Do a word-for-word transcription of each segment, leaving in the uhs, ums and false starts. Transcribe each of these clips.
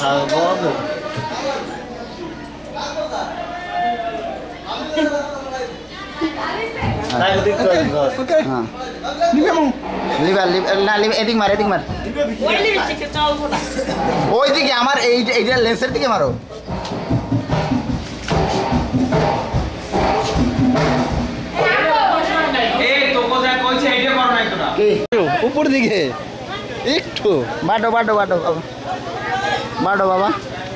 এদিক মার এদিক মার ওই দিকে আমার এইটা লেন্সের দিকে মারো উপর দিকে একটু বাটো বাটো বাটো বাটো বাবা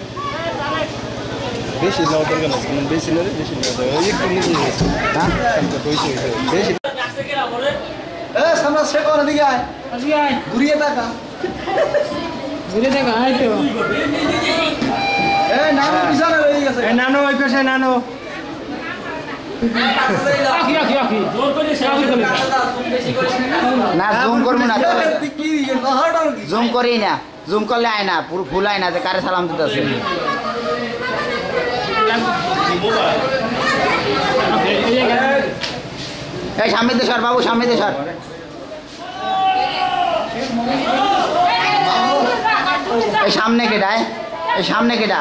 বেশি নাও দরকার না বেশি না বেশি না একটু নিচে হ্যাঁ বেশি বেশি এ সামনে সে কোন দিকে আয় আসি আয় ঘুরিয়ে তাকা ঘুরিয়ে তাকা আয় তো এ নানো পিছনে রয়ে গেছে এ নানো ওই পাশে নানো আখি আখি আখি জোর করে শেয়ার করে না জুম করব না কি জুম করি না জুম করলে আয় না পুরো ফুল আয় না যে কারে সালাম দিতেছে এই সামনে দে সর বাবু সামনে দে সর এই সামনে কেডা এই সামনে কেডা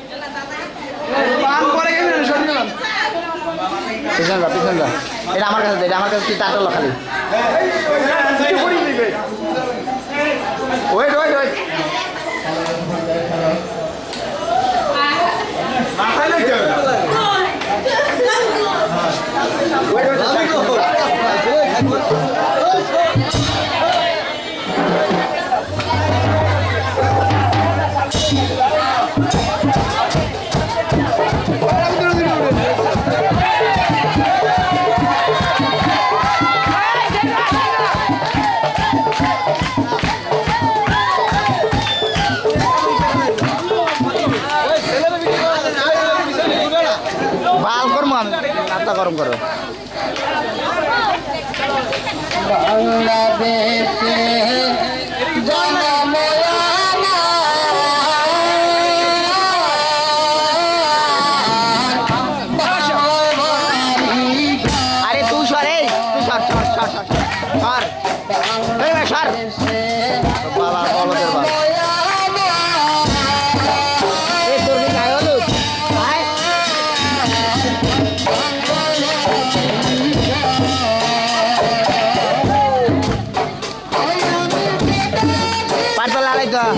পিছন যা পিছন যা এটা আমার কাছে দে এটা আমার কাছে তুই তাটল খালি ওয়েট ওয়েট ওয়েট মাথায় লাগে ওয়েট ওয়েট গরম করো আরে তুই সর এই তুই সর সর সর সর সর এই সর বাবা বলদের বাবা এই তোর কি গায় হলো আয় পাটলা লাগাই তো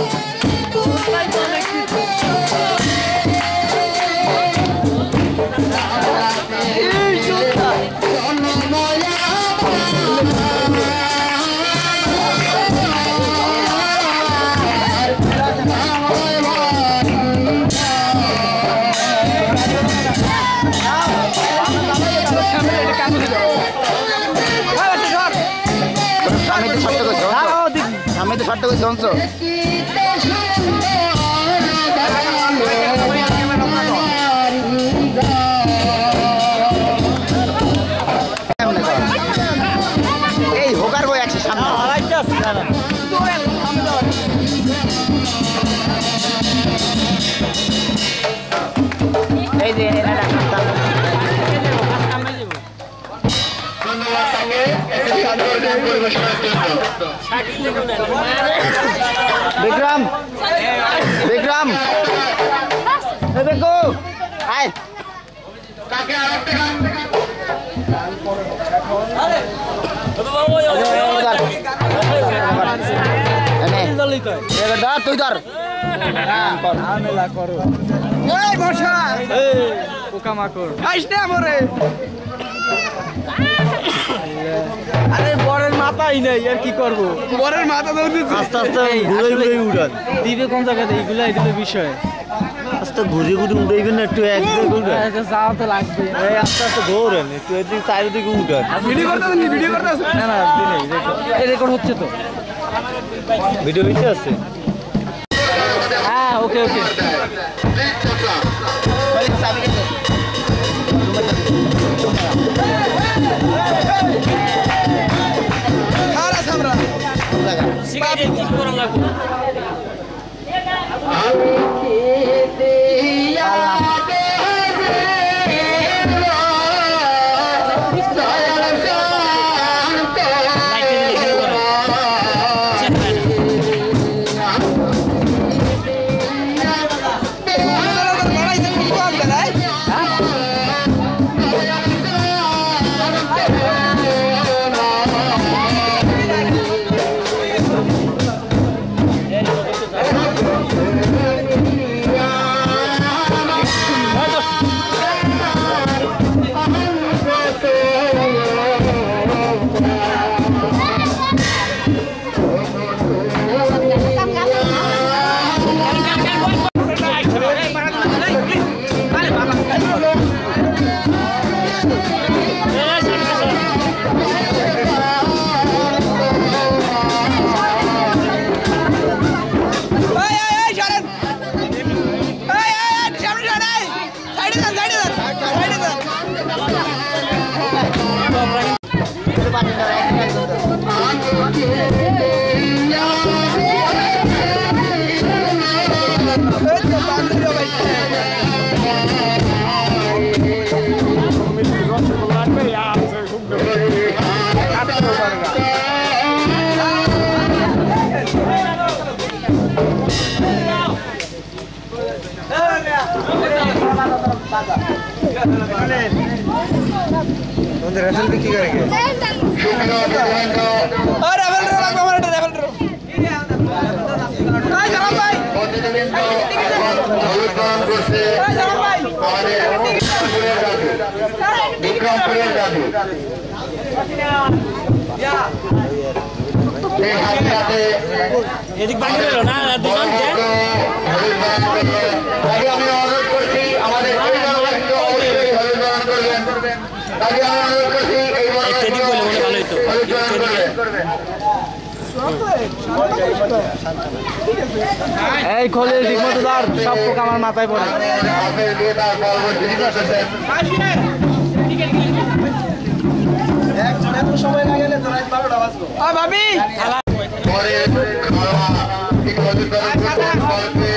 আমি তো শর্ট করছি আমি তো শর্ট করছি অংশ এই হোকার বই আছে সামনে এই যে বিক্রম বিক্রম দেখো আয় তুই ধর বর্ষা পোকা মাকড় খাইস না মরে আরে বরের মাথাই নেই আর কি করবো বরের মাথা আস্তে আস্তে ঘুরে ঘুরে উড়ান দিবে কোন জায়গাতে এইগুলো এগুলো বিষয় আস্তে ঘুরে ঘুরে উড়াইবেন না একটু এক যাওয়া তো লাগবে এই আস্তে আস্তে ঘোরেন একটু এদিকে চারিদিকে উড়ান ভিডিও করতেছেন ভিডিও করতেছেন না না নেই এই রেকর্ড হচ্ছে তো ভিডিও হইতে আছে হ্যাঁ ওকে ওকে তোমাদের রেফেল কি করে কে ও রেফেল রে লাগবে আমার এটা রেফেল রে আই জালাম ভাই আই জালাম ভাই বিক্রমপুরের দাবি এদিক বাকি রইল না দুজন দেন আমি অনুরোধ করছি আমাদের পরিবারবর্গ অবশ্যই হরিদান করবেন তাকে আমি অনুরোধ করছি এই এদিক বলে মনে ভালো হইতো এই খোলের ঠিক মতো ধর সব পোকা আমার মাথায় পড়ে আপনার বিয়ে তার পরবর্তী করতেছেন সময় লাগে না তো রাত বারোটা বাজলো আ ভাবি পরে খাওয়া ঠিক অধিকার করতে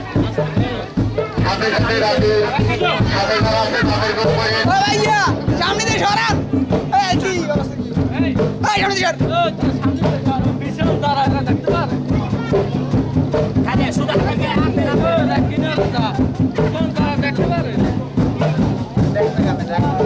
হাতে হাতে রাখে হাতে হাতে হাতে করে ও ভাইয়া সামনে দিয়ে সরান এই কি অবস্থা কি এই সামনে দিয়ে সর পিছনে দাঁড়া দেখতে পার খালি সুদা খালি আপনি না কিনে যা কোন দাঁড়া দেখতে পারে দেখতে যাবে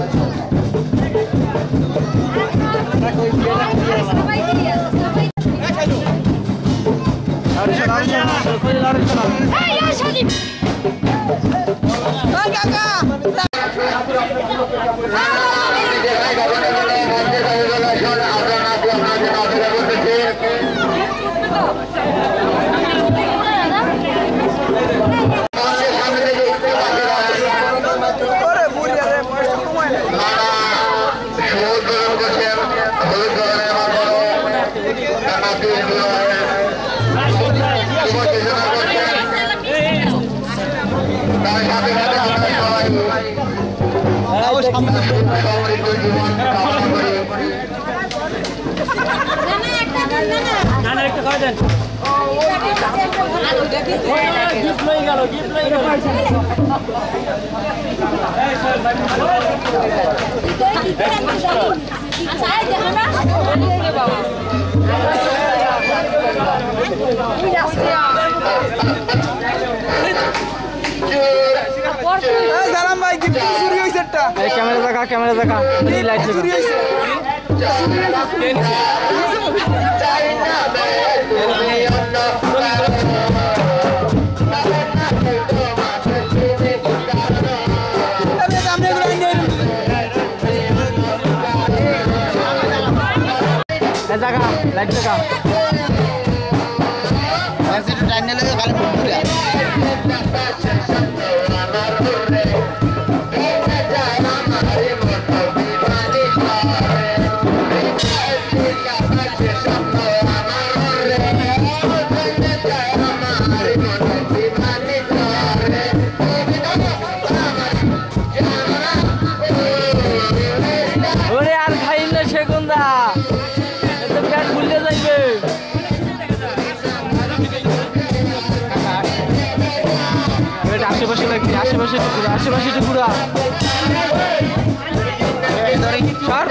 সালাম ভাই গিফট চুরি হইছে একটা এই ক্যামেরা দেখা ক্যামেরা দেখা এই লাইট চুরি হইছে দেখা লাইট দেখা একটু টাইম নিলে খালি ঘুরে ওরে আর খাইল না সেগুন্দা এত পেট ভুলে যাইবে এটা আশেপাশে লাগবে আশেপাশে টুকুরা আশেপাশে টুকুরা সর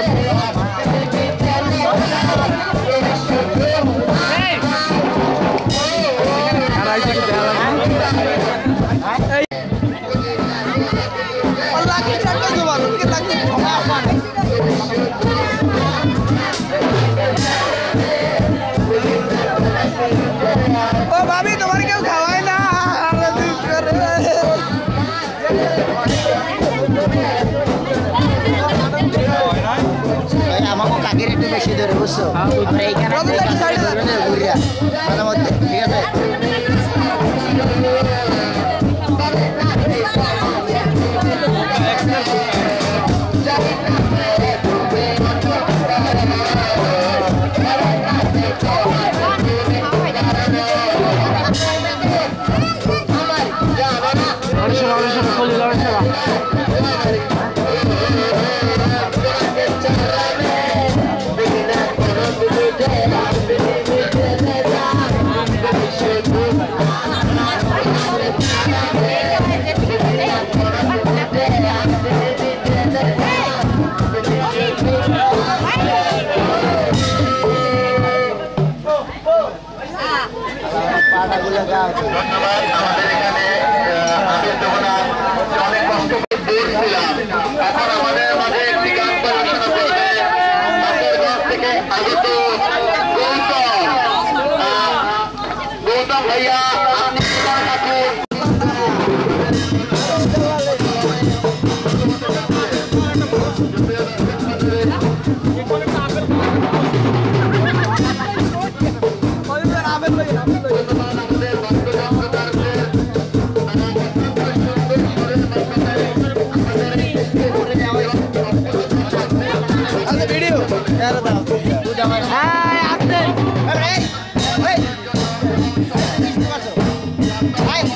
আর আইছে কি দেয়া লাগবে আল্লাহ কি রাখতে জবান কি লাগতে ক্ষমা আসান ও ভাবি তোমার কেউ খাওয়ায় না আরে তুই করে আমাকে কাকের একটু বেশি ধরে বুঝছো আমরা এইখানে ঘুরিয়া মাঝে মধ্যে ঠিক আছে ধন্যবাদ আমাদের এখানে আবির যমুনা অনেক কষ্ট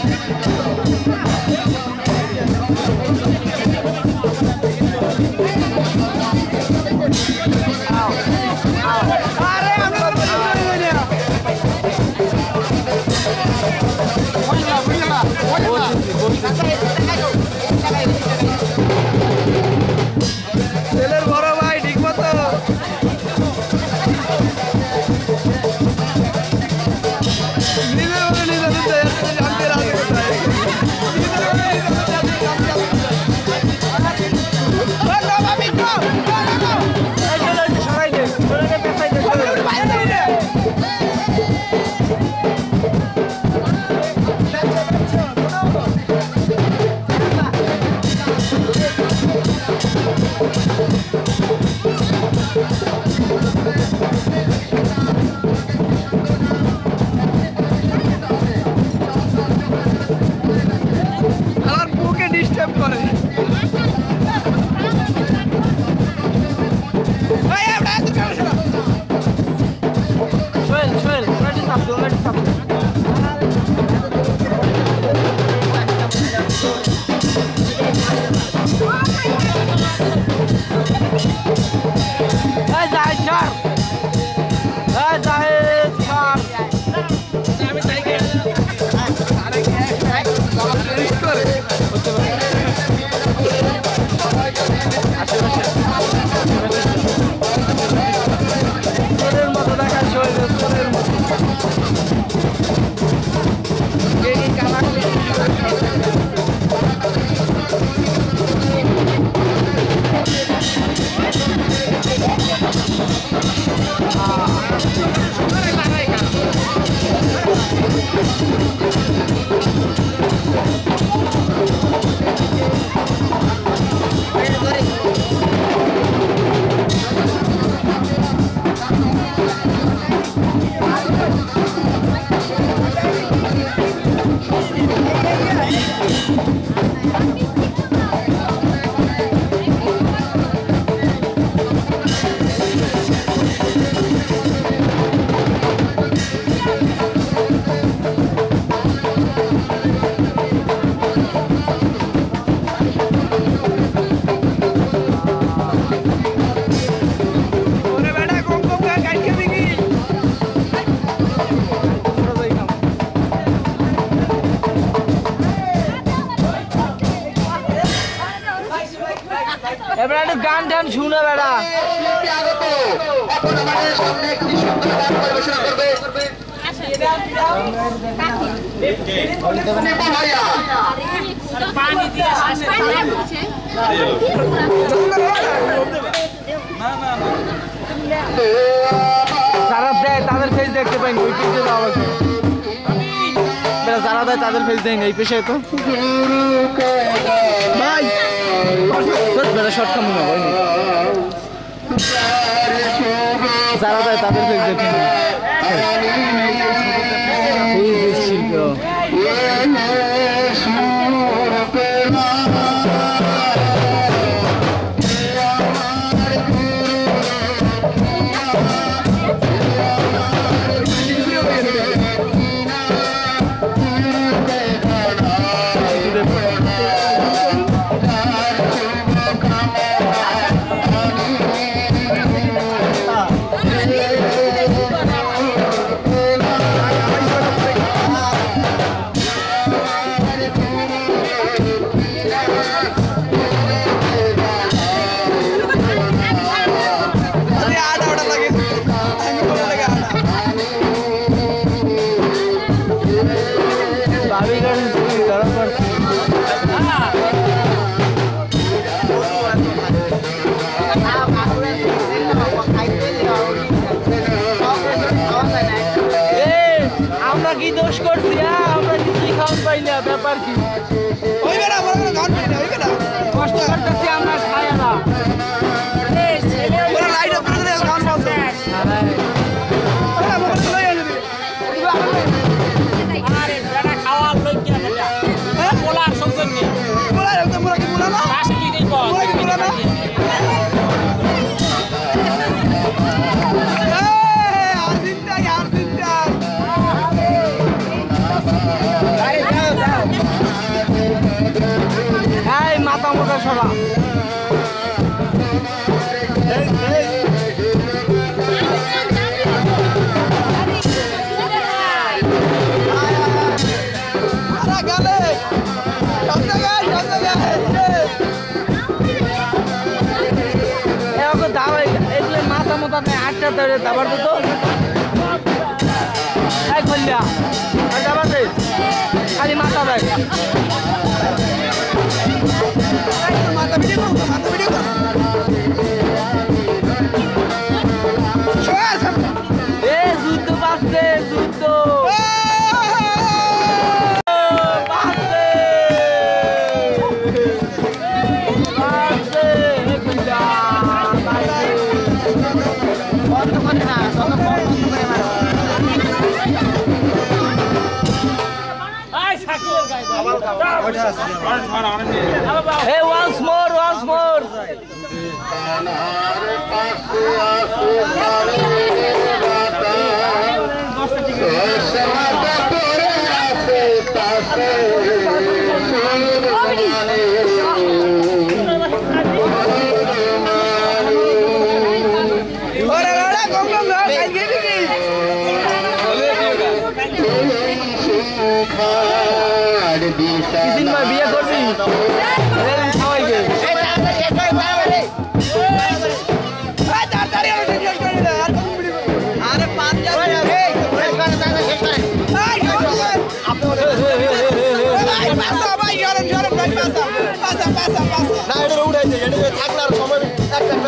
ছেলের বড় ভাই ঠিক মতো নিজের বলে নিজে দিতে জানতে রাজি কোথায় সরাই দে বাইরে দে আমার বুকে ডিস্টার্ব করে এই আমরা এত কাজ না সোহেল সোহেল রেডি সাপ রেডি সাপ এই যাই ছাড় এই যাই ছাড় আমি যাই গে আরে কি এক রিস্ক করে সোরের মতো দেখা সোরের সোরের মতো এই কামাকলে এবার একটু গান টান শুনে বেড়া এখন আমাদের সামনে একটি সুন্দর গান পরিবেশনা করবে নিপু ভাইয়া পানি দিয়ে আসে যারা দেয় তাদের ফেস দেখতে পাইনি ওই পেজে যাওয়া যারা দেয় তাদের ফেস দেয়নি এই পেশায় তো ভাই বেড়া শর্ট কাম না হয়নি যারা দেয় তাদের ফেস দেখি শিল্প আমরা কি দোষ করছি আমরা কিছুই খাওয়ান পাই না ব্যাপার কি ওই বেটা আমরা কোনো খাওয়ান পাই না ওই বেটা কষ্ট করতেছি আমরা খাই না ওরা লাইট অফ করে দিলে খাওয়ান বন্ধ ওরা মোবাইল লই আনি আরে বেটা খাওয়ার লই কি বেটা হ্যাঁ পোলার সবজন নি পোলার তো মোরা কি পোলা না পাশে কি দিব মোরা কি পোলা না আর চিন্তা আর চিন্তা আরে যাও যাও মাথা সরা গালে সব জায়গায় সব জায়গায় এরকম দাওয়া এগুলো মাথা মতো আটটা ধরে দাবার তো এই খোলিয়া আর দাবার দে খালি মাথা দেয় মাথা ভিডিও করো মাথা ভিডিও করো এ যুদ্ধ বাজছে যুদ্ধ Hey, once more, once more. किसी में बिया कर दी अरे खाओ ये ए तार तार यार शेष कर दे यार अरे पांच जा ए शेष कर दे शेष कर आप पासा भाई यार यार भाई पासा पासा पासा पासा ना এটার উড়াই দে এটা থাকলার সময় একটা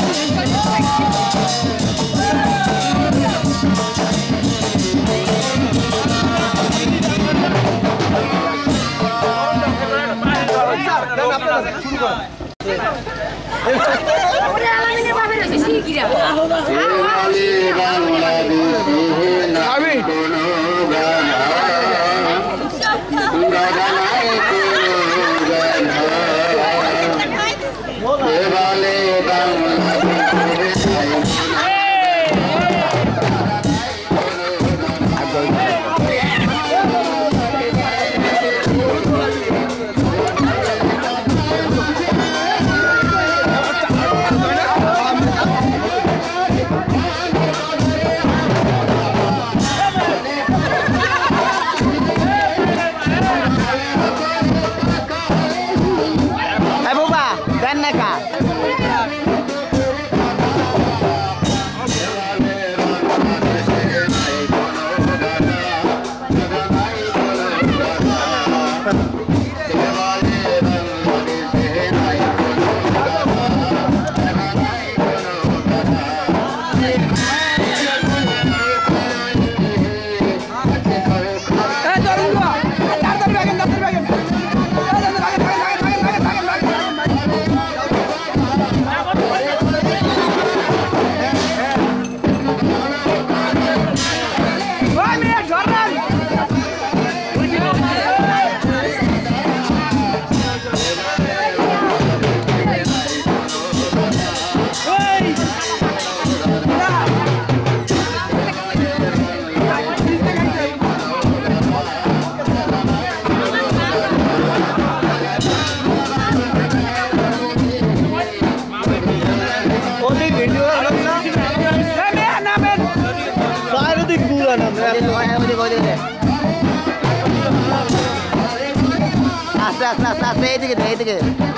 আস্তে আস্তে আস্তে আস্তে এইদিকে এইদিকে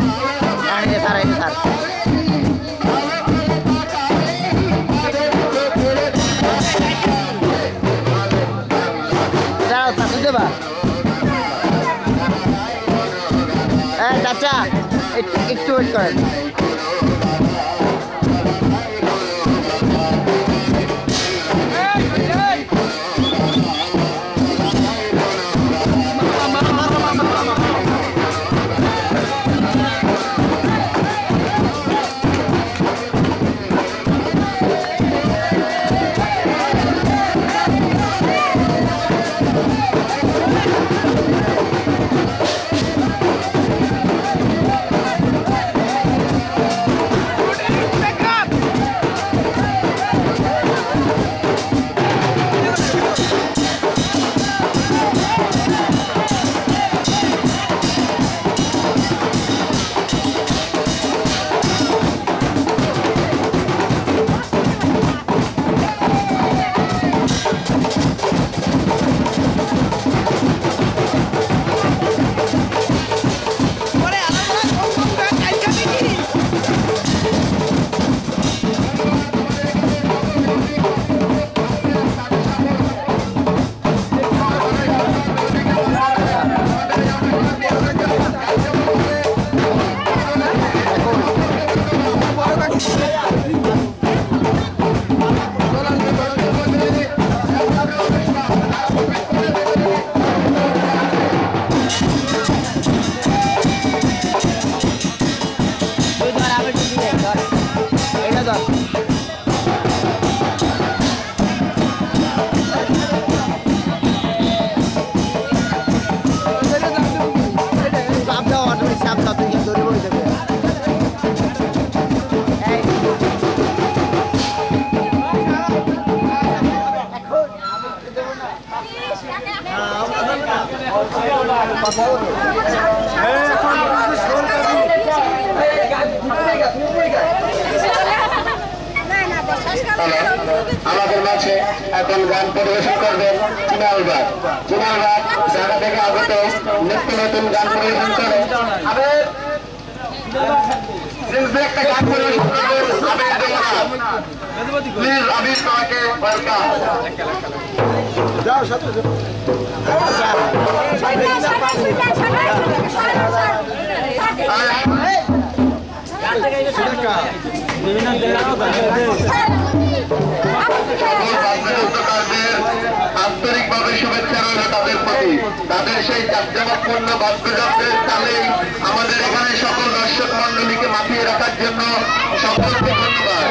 স্যার এই স্যার দাঁড়াও চাচু দেবা হ্যাঁ চাচা একটু ওয়েট করেন আমাদের মাঝে এখন গান পরিবেশন করবেন চিনালবাগ চিনালবাগ জায়গা থেকে আগত নিত্য নতুন গান পরিবেশন করে আবার একটা গান পরিবেশন করবেন প্লিজ আবির তোমাকে ওয়েলকাম যাও সাথে আন্তরিকভাবে শুভেচ্ছা রইল তাদের প্রতি তাদের সেই জাঁকজমকপূর্ণ বাদ্যযন্ত্রের তালেই আমাদের এখানে সকল দর্শক মন্ডলীকে মাতিয়ে রাখার জন্য সকলকে ধন্যবাদ।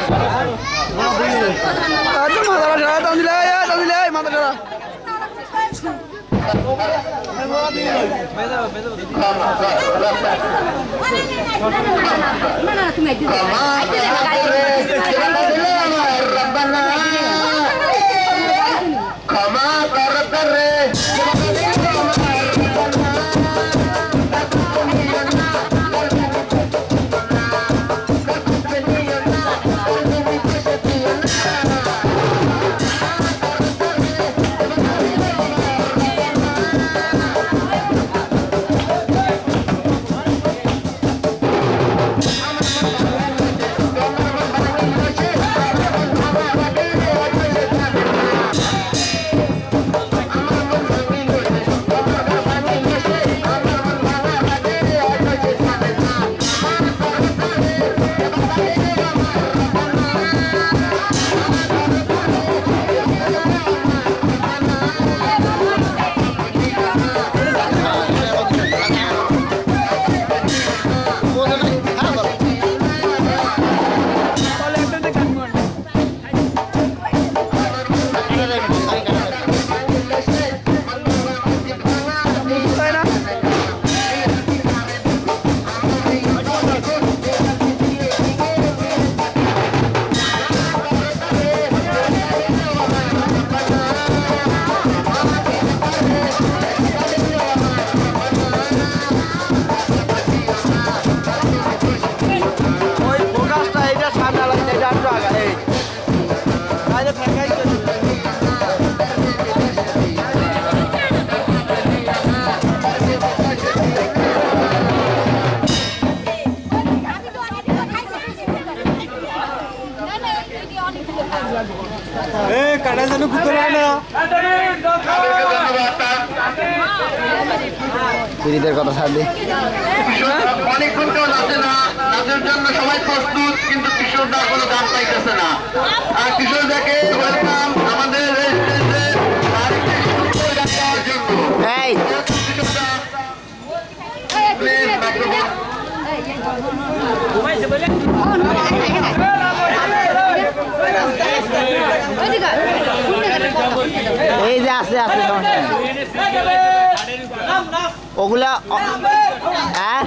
ক্ষমা কর রে পিরিতের কথা ছাড় দে অনেকক্ষণ কেউ নাচে না নাচের জন্য সবাই প্রস্তুত কিন্তু কিশোরদা কোনো গান পাইতেছে না আর কিশোরদাকে ওয়েলকাম আমাদের এই স্টেজে আরেকটি সুন্দর গান গাওয়ার জন্য এই কিশোরদা প্লিজ মাইক্রোফোন এই যে আছে আছে ওগুলা হ্যাঁ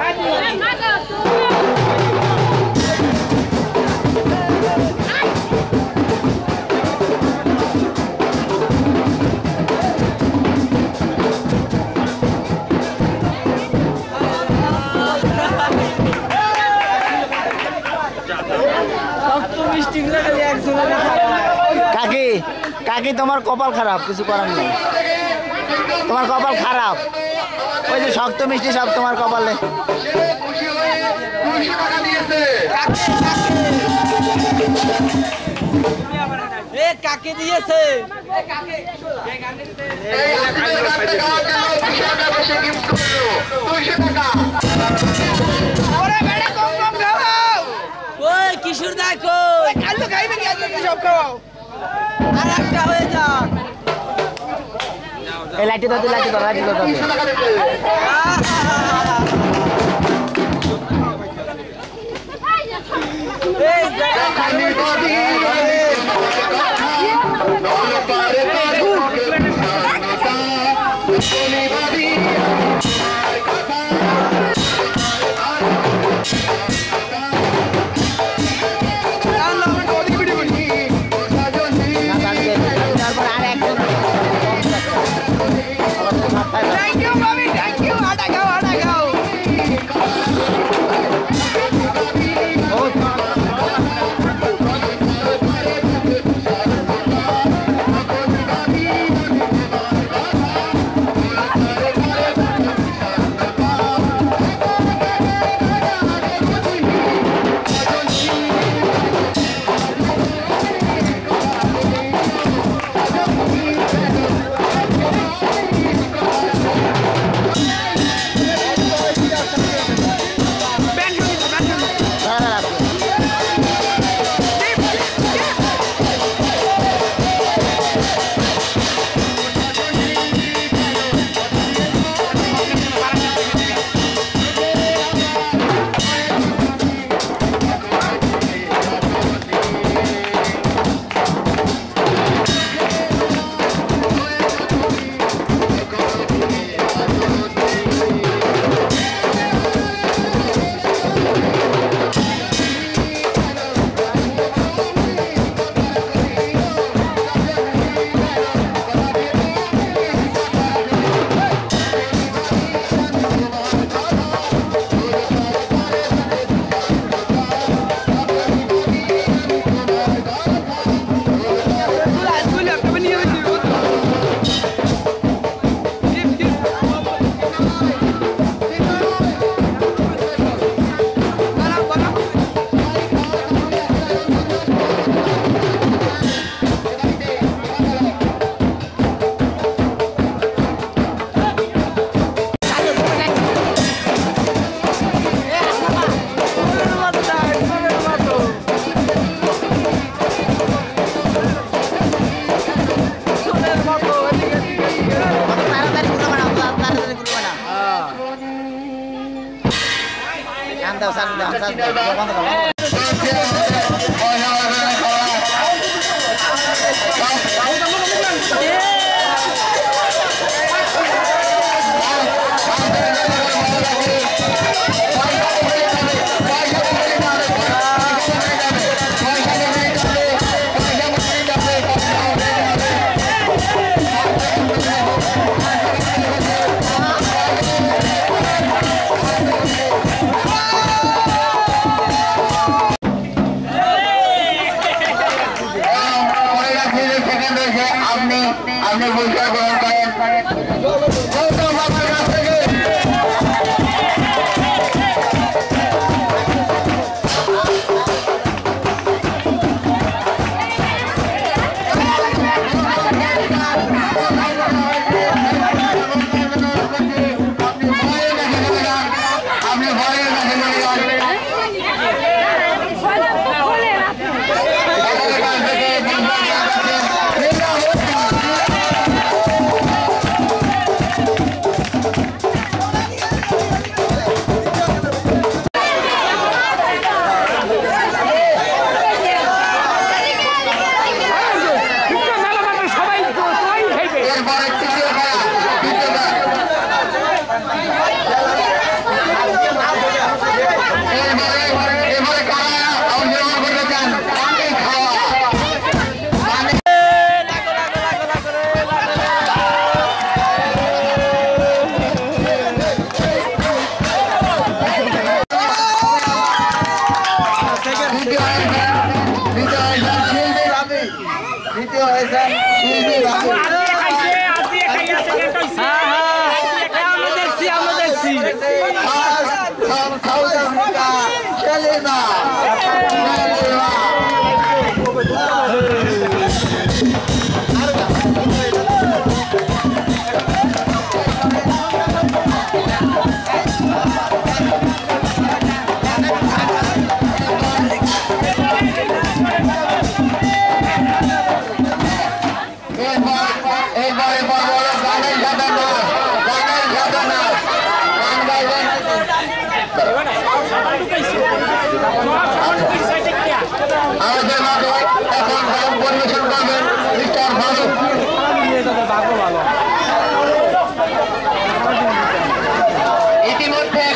কাকি কাকি তোমার কপাল খারাপ, কিছু করার নেই, তোমার কপাল খারাপ। ওই যে শক্ত মিষ্টি সব তোমার কপালে। কাকে দিয়েছে? ওই কিশোর দেখো কালো খাইবে কি আজকে সব খাও আর একটা হয়ে যাক। এই লাঠি দাও, লাঠি দাও, লাঠি দাও। থ্যাংক ইউ মামি, থ্যাংক ইউ। আটা খাও, আটা খাও। দাও, সান দাও, সান দাও, বন্ধ করো। দ্বিতীয় হয়েছেন শিল্পী রাজু। হ্যাঁ হ্যাঁ আমরা দেখছি আমরা দেখছি First from South Africa, Shelima. Shelima. এরপর এরপর এরপর বলো গানের ঘটনা গানের ঘটনা গান গাইবেন আমাদের মাঝে এখন গান পরিবেশন করবেন মিস্টার ফারুক। ইতিমধ্যে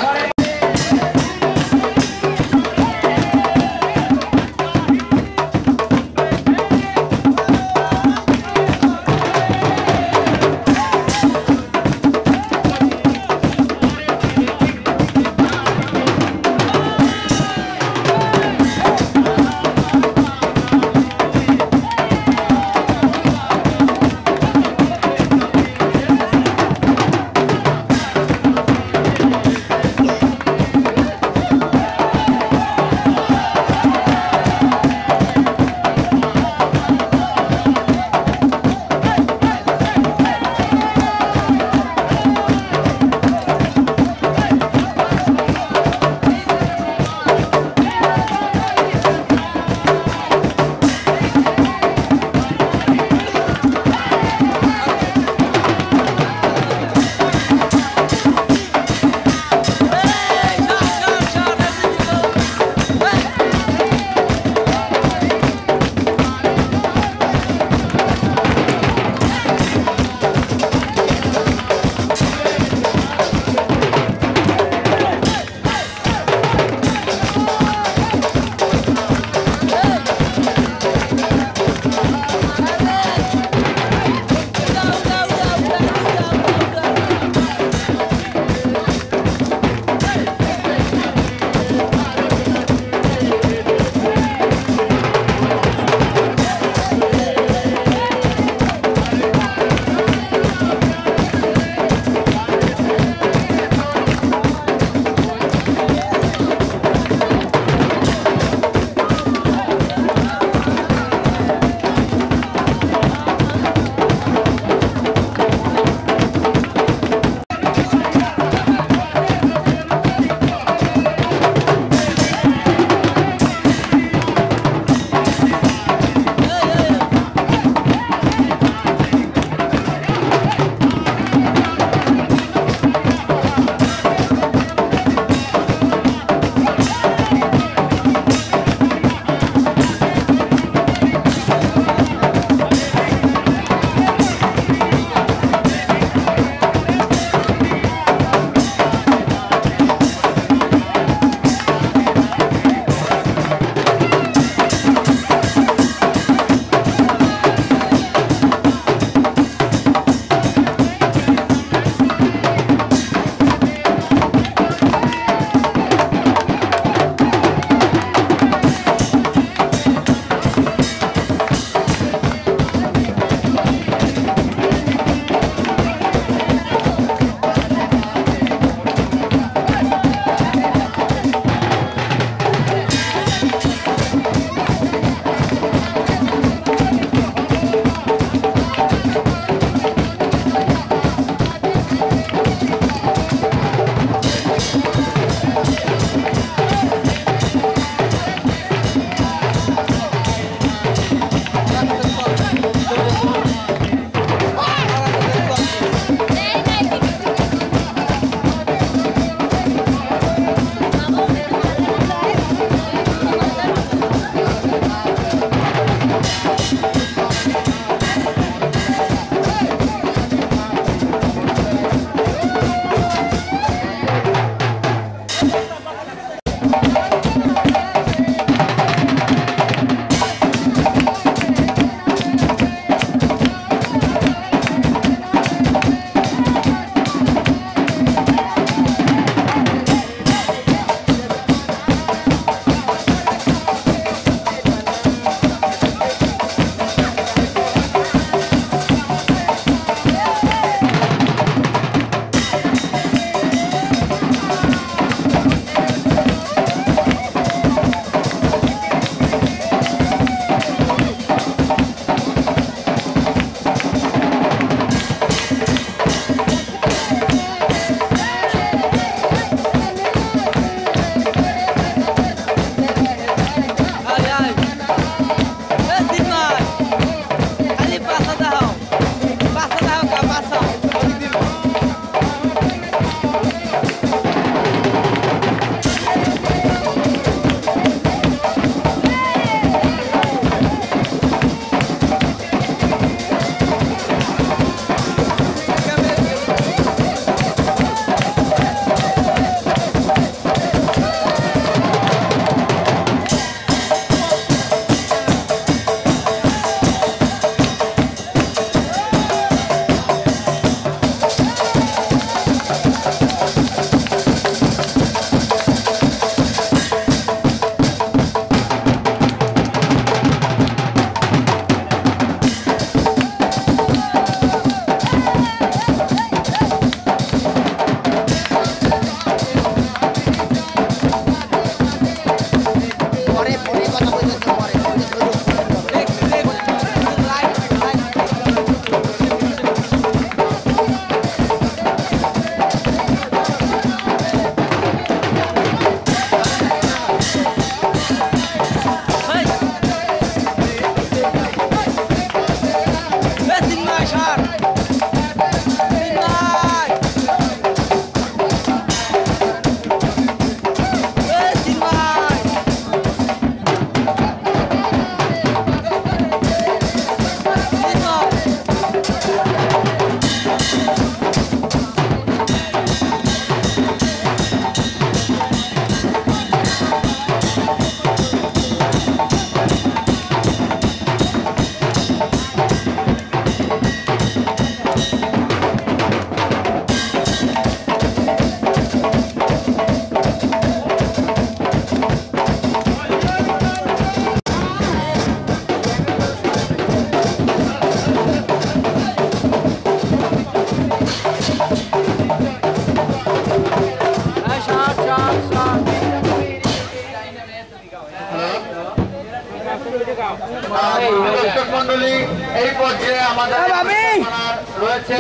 দর্শক মন্ডলী, এই পর্যায়ে আমাদের রয়েছে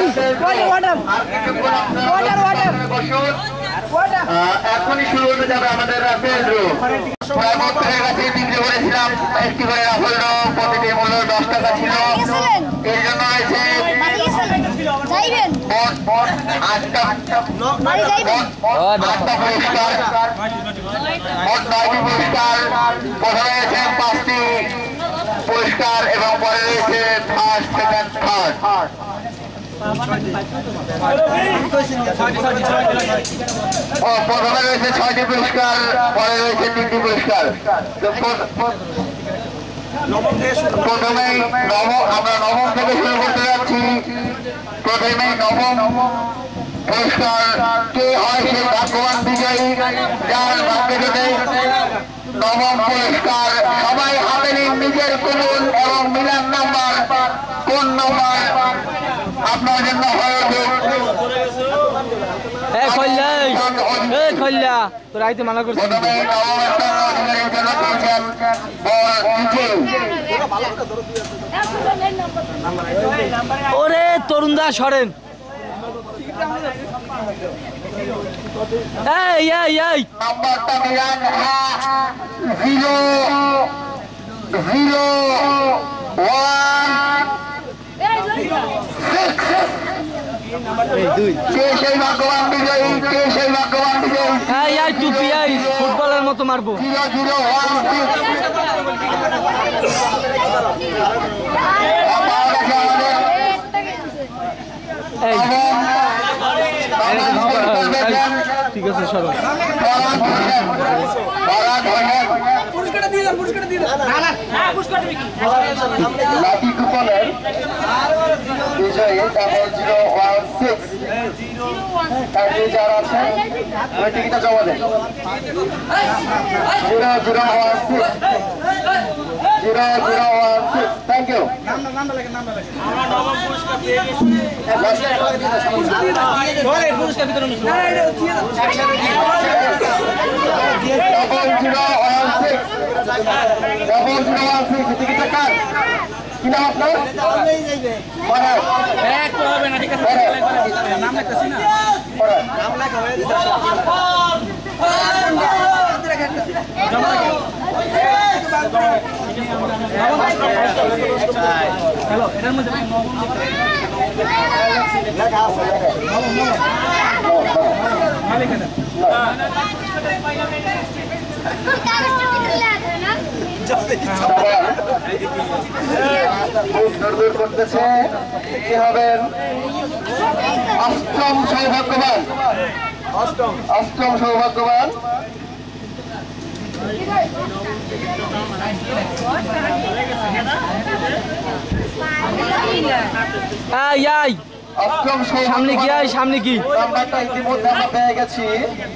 এখনই শুরু হতে যাবে আমাদের রাফেল ড্র। প্রায় কাছে বিক্রি করেছিলাম একটি করে রাফেল ড্র, প্রতিটি মূল্য দশ টাকা ছিল। এর জন্য রয়েছে আটটা আটটা পুরস্কার, মোট নয়টি পুরস্কার। প্রথমে রয়েছে পাঁচটি পুরস্কার এবং পরে রয়েছে ফার্স্ট সেকেন্ড থার্ড। ও প্রথমে রয়েছে ছয়টি পুরস্কার, পরে রয়েছে তিনটি পুরস্কার। প্রথমেই নবম, আমরা নবম থেকে শুরু করতে যাচ্ছি। প্রথমেই নবম পুরস্কার কে হয় সেই ভাগ্যবান বিজয়ী, যার ভাগ্যে যদি নবম পুরস্কার। সবাই হাতে নিন নিজের কুলুন এবং মিলান নাম্বার, কোন নাম্বার আপনার জন্য হয়ে উঠুক। তোর আইতে মানা করছিস। প্রথমেই নবম স্থান অধিকারীর জন্য পেয়েছেন ওরে তরুণ দা সরেন। এই এই এই নাম্বারটা মিলান জিরো জিরো ওয়ান সিক্স। কে সেই ভাগ্যবান বিজয়ী? কে সেই ভাগ্যবান বিজয়ী? এই এই টুপি এই ফুটবলের মতো মারবো। Zero zero one six. এই ঠিক আছে সরো। লাকি কুপনের বিজয়ী ডাবল জিরো ওয়ান সিক্স যারা আছেন ওই টিকিটটা জমা দেন। Zero zero one six zero zero one six. Thank you. Double zero one six double zero one six টিকিটটা কার? কি নাম আপনার? করতেছে কি হবেন? অষ্টম সৌভাগ্যবান, অষ্টম অষ্টম সৌভাগ্যবান অষ্টম সামনে কি আয় সামনে কি নাম্বারটা ইতিমধ্যে আমরা পেয়ে গেছি।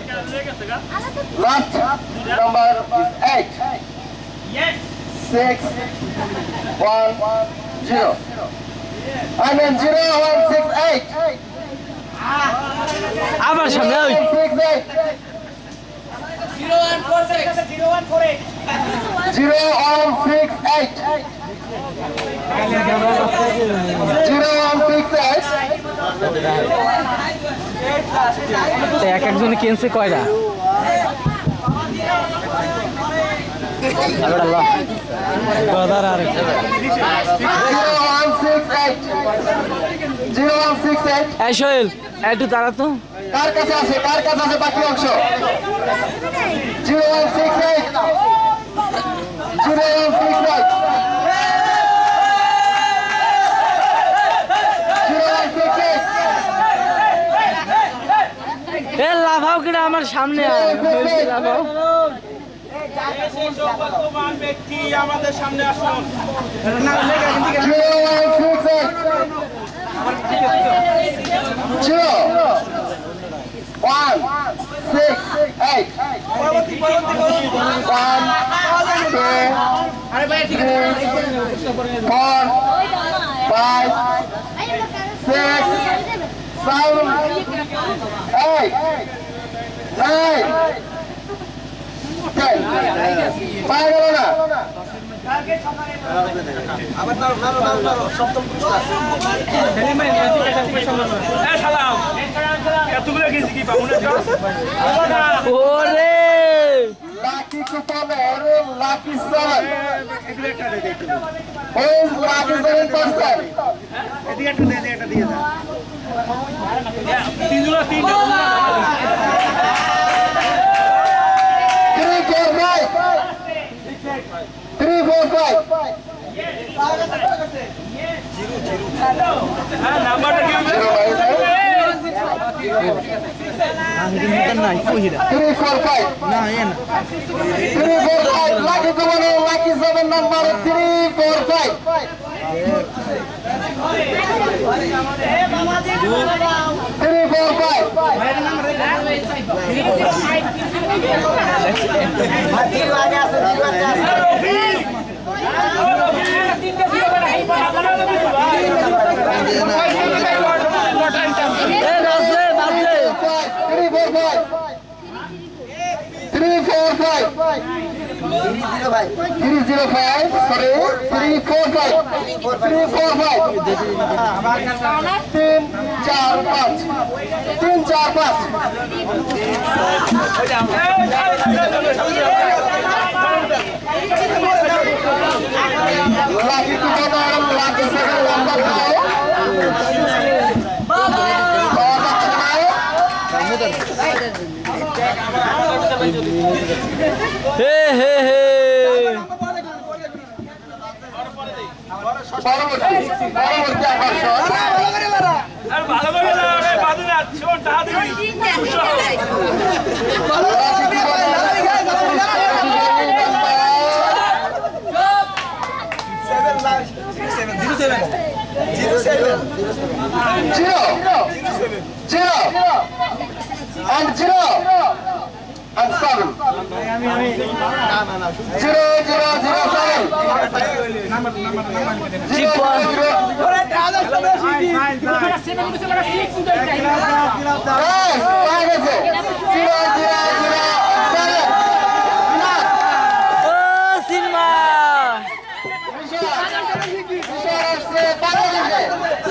Last number eight six one zero. I mean zero one six eight. আবার সামনে ওই six eight zero one four six zero one four eight zero one six eight zero one six eight। এক একজনে কিনছে কয়টা? আল্লাহ বাজার আর zero one six eight zero one six eight। এই সোহেল একটু দাঁড়া তো। কার কাছে আছে? কার কাছে আছে বাকি অংশ? zero one six eight zero one six eight zero one six eight। এ লাভাও কিনা আমার সামনে আয় লাভাও। ব্যক্তি আমাদের সামনে আসুন। zero one six eight zero one six eight one two three four five six seven eight nine পাওয়া গেল না। ওরে লাকি কুপনের লাকি সেভেন ওই lucky seven percent three four five three four five three four five three four five lucky কুপনের lucky seven number three four five three four five Three four five. Three zero five. Sorry. Three four five. Three four five. तीन चार पाँच. तीन चार पाँच. Lagi kita orang lagi sekali lambat tahu. হে হে হে পরবর্তী পরবর্তী আকর্ষণ zero zero and zero and seven zero zero zero seven zero zero yes পাওয়া গেছে zero zero zero seven ও সিনেমা বিশাল আসছে বাংলাদেশে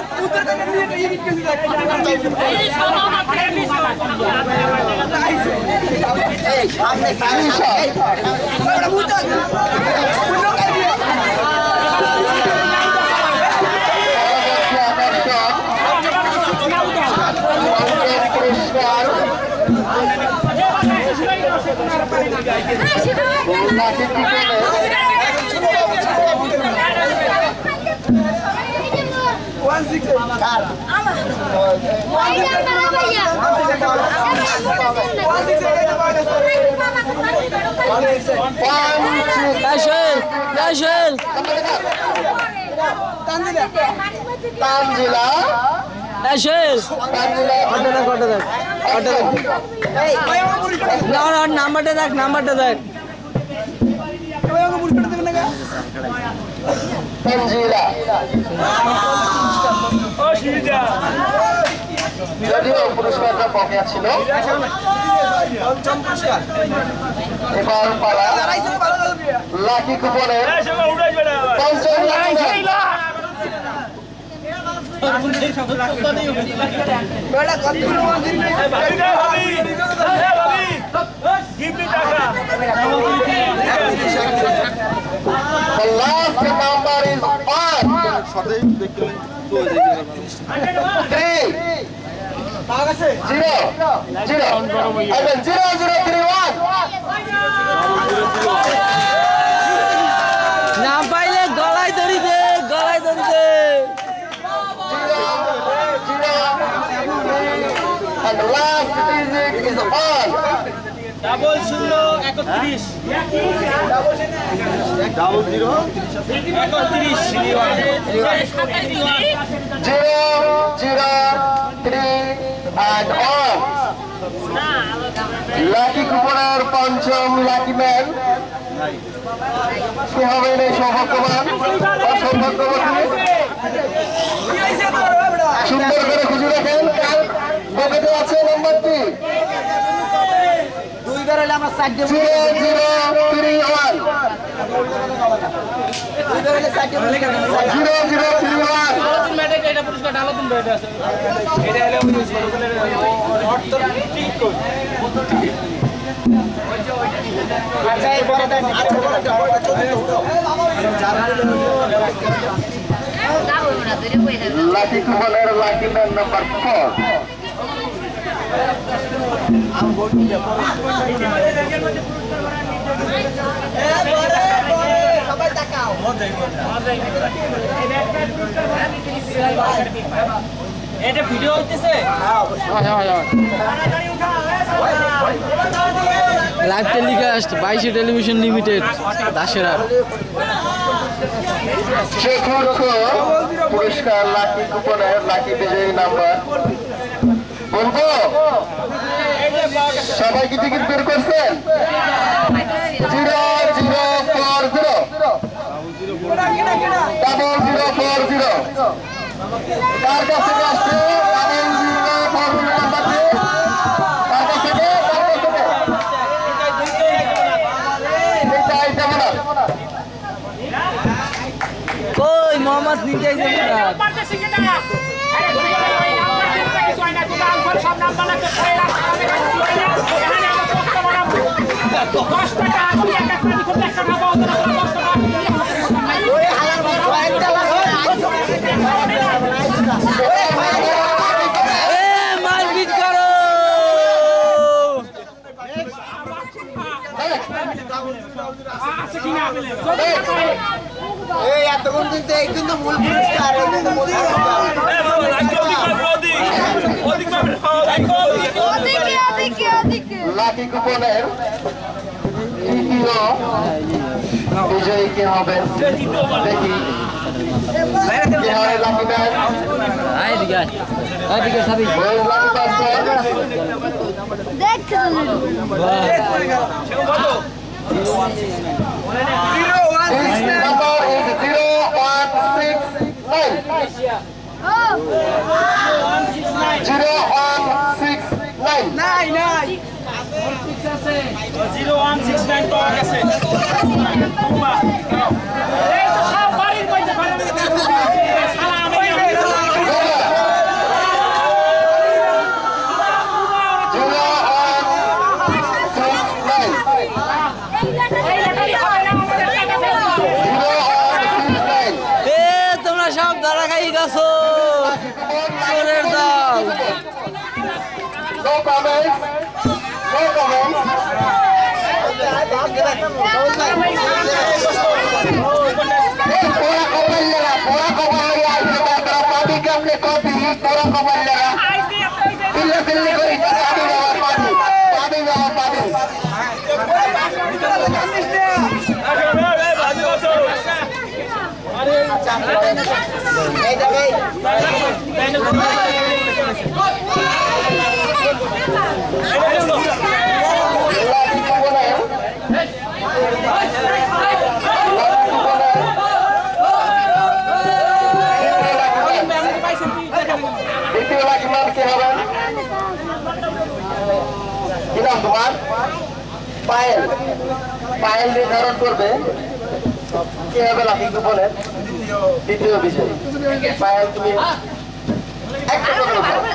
রাশেল রাশেল তানজিলা রাশেল তানজিলা অটো দেখ অটো দেখ অটো দেখ না না নাম্বারটা দেখ নাম্বারটা দেখ তানজিলা যদিও পুরস্কারটা বকেয়া ছিল এবার পালা লাকি কুপনের পঞ্চম lucky The last number is one. Three. Zero. Zero. And then zero zero three one. না পাইলে গলায় ধরি দে গলায় ধরি দে Zero. Zero. And the last digit is one. Double শূন্য একত্রিশ Double zero. একত্রিশ Zero. Zero. Three. And one. Lucky কুপনের পঞ্চম লাকি ম্যান কে হবেন এই সৌভাগ্যবান অসৌভাগ্যবতী সুন্দর করে খুঁজে রাখেন কার পকেটে আছে নাম্বারটি দুইবার হলে আমরা চার দেব জিরো জিরো থ্রি ওয়ান দুইবার হলে চার দেব জিরো জিরো থ্রি ওয়ান এটা পুরস্কার ডালো তুমি এটা আছে এটা হলো ওই সরকারের অর্থ ঠিক কর আচ্ছা এই বড় দেন আচ্ছা বড় লাকি কুপনের লাকি ম্যান নাম্বার ফোর সবাই তাকাও এটা ভিডিও হইতেছে লাইভ টেলিকাস্ট বাইশে টেলিভিশন লিমিটেড দাসেরার চতুর্থ পুরস্কার লাকি কুপনের লাকি বিজয়ী নাম্বার বলবো সবাই কি টিকিট বের করছেন zero zero four zero double zero four zero কার কাছ থেকে আসছে ডাবল জিরো ফোর জিরো নাম্বারটি কার কাছ থেকে কার কাছ থেকে এটা আইতে না কই মোহাম্মদ নিজাই জমিদার পারতেছি কিনা আরে তুমি ওই নাম্বার দিতে কিছু হয় না তুমি আনসার সব নাম্বার লাগতে পারে না এখানে আমরা কষ্ট বানাবো দশ টাকা আমি একটা পানি খুব একটা খাবো ওদের দশ টাকা ওই হালার বড় একটা লাগবে এ মারপিট করো আছে কিনা এই এতক্ষণ কিন্তু এই কিন্তু মূল পুরস্কার এই কিন্তু মূল পুরস্কার লাকি কুপনের তৃতীয় বিজয়ী কে হবে দেখি কে হয় লাকি ম্যান আয় দিগা আয় দিগা সাবি ওই lucky password number is zero one six nine zero one six nine নাই নাই জিরো ওয়ান সিক্স নাইন পাওয়া গেছে এই তো সব বাড়ির মধ্যে সারা আমি জিরো ওয়ান সিক্স নাইন এই লেখাই হবে না আমাদের টাকা ফেরত দাও। জিরো ওয়ান সিক্স নাইন এ তোমরা সব ধরা খাই গেছো চোরের দল No comments. No comments. पूरा कमल लगा पूरा कमल लगा इसके बाद पार्टी के अपने कॉपी पूरा कमल लगा दिल्ली दिल्ली को पार्टी जावा पार्टी पार्टी जावा पार्टी এই দেখে लाठी को बोला দ্বিতীয় লাঠি মার কে হবে কি নাম তোমার পায়েল পায়েল নির্ধারণ করবে কে হবে লাঠি কুপনের দ্বিতীয় বিজয় পায়েল তুমি একটা কথা বলো।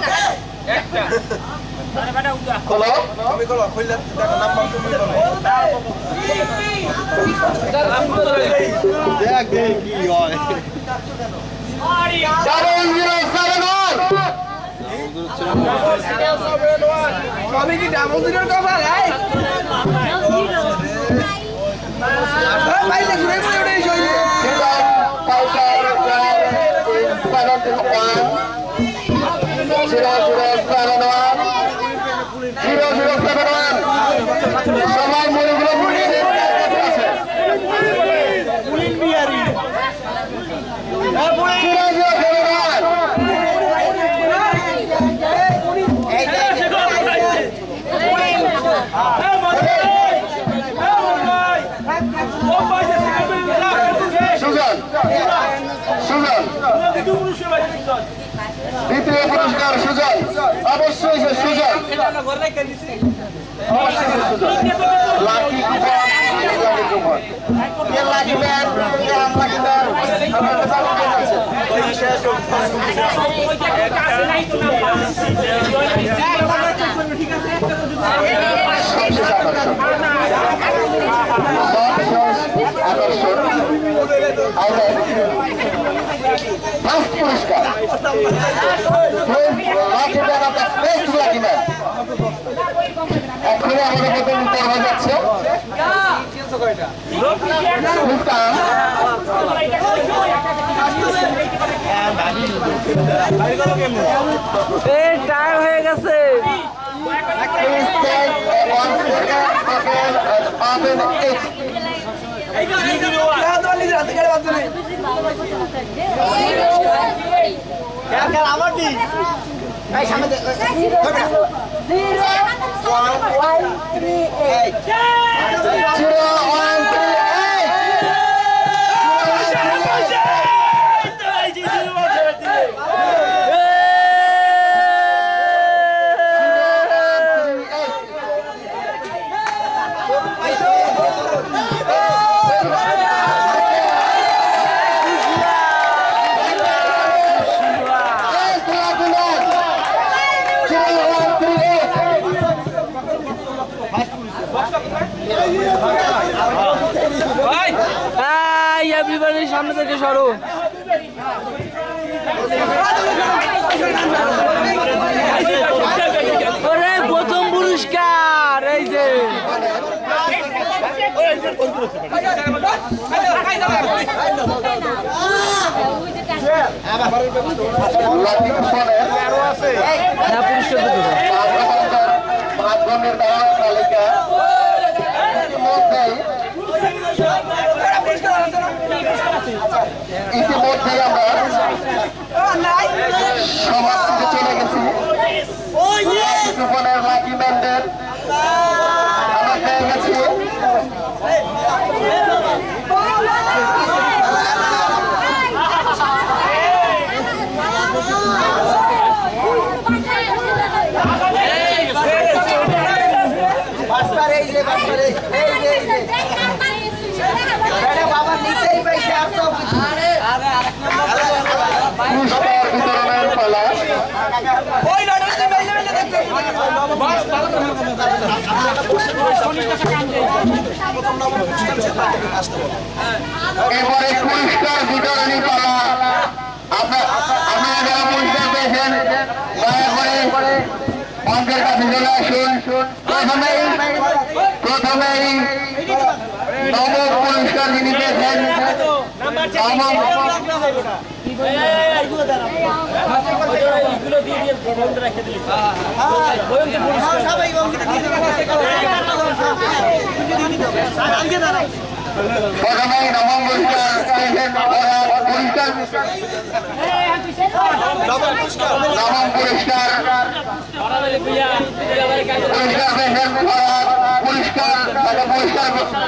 খোলো দেখ দেখ কি হয় ডাবল জিরো সেভেন ওয়ান সবই কি ডাবল জিরোর কভার এই ভাই দেখুন এই পুরোটাই সই zero zero seven one zero zero seven one সবাই মরিগুলো পুড়িয়ে দিন zero zero seven one এই সুজন সুজন দ্বিতীয় পুরস্কার সুজন অবশ্যই সে Sujon lucky coupon lucky coupon কে লাগিবেন কে আম লাগিবেন আপনাদের চালু আছে ফার্স্ট পুরস্কার এখনই আমাদের মধ্যে উত্তর হয়ে যাচ্ছে টায়ার হয়ে গেছে আমার দিন এভরিবডি সামনে থেকে সরো ওরে প্রথম পুরস্কার এই যে ইতিমধ্যে আমরা সমাপ্তিতে চলে গেছি কুপনের লাকি ম্যান্ডেট আমরা পেয়ে গেছি পুরস্কার বিতরণের পালা এরপরে পুরস্কার বিতরণী পালা আপনারা যারা পুরস্কার পেয়েছেন দয়া করে মঞ্চের কাছে চলে আসুন প্রথমেই প্রথমেই নবম পুরস্কার যিনি পেয়েছেন নবম প্রথমেই নবম পুরস্কার পেয়েছেন পুরস্কার নবম পুরস্কার পুরস্কার পেয়েছেন পুরস্কার পুরস্কার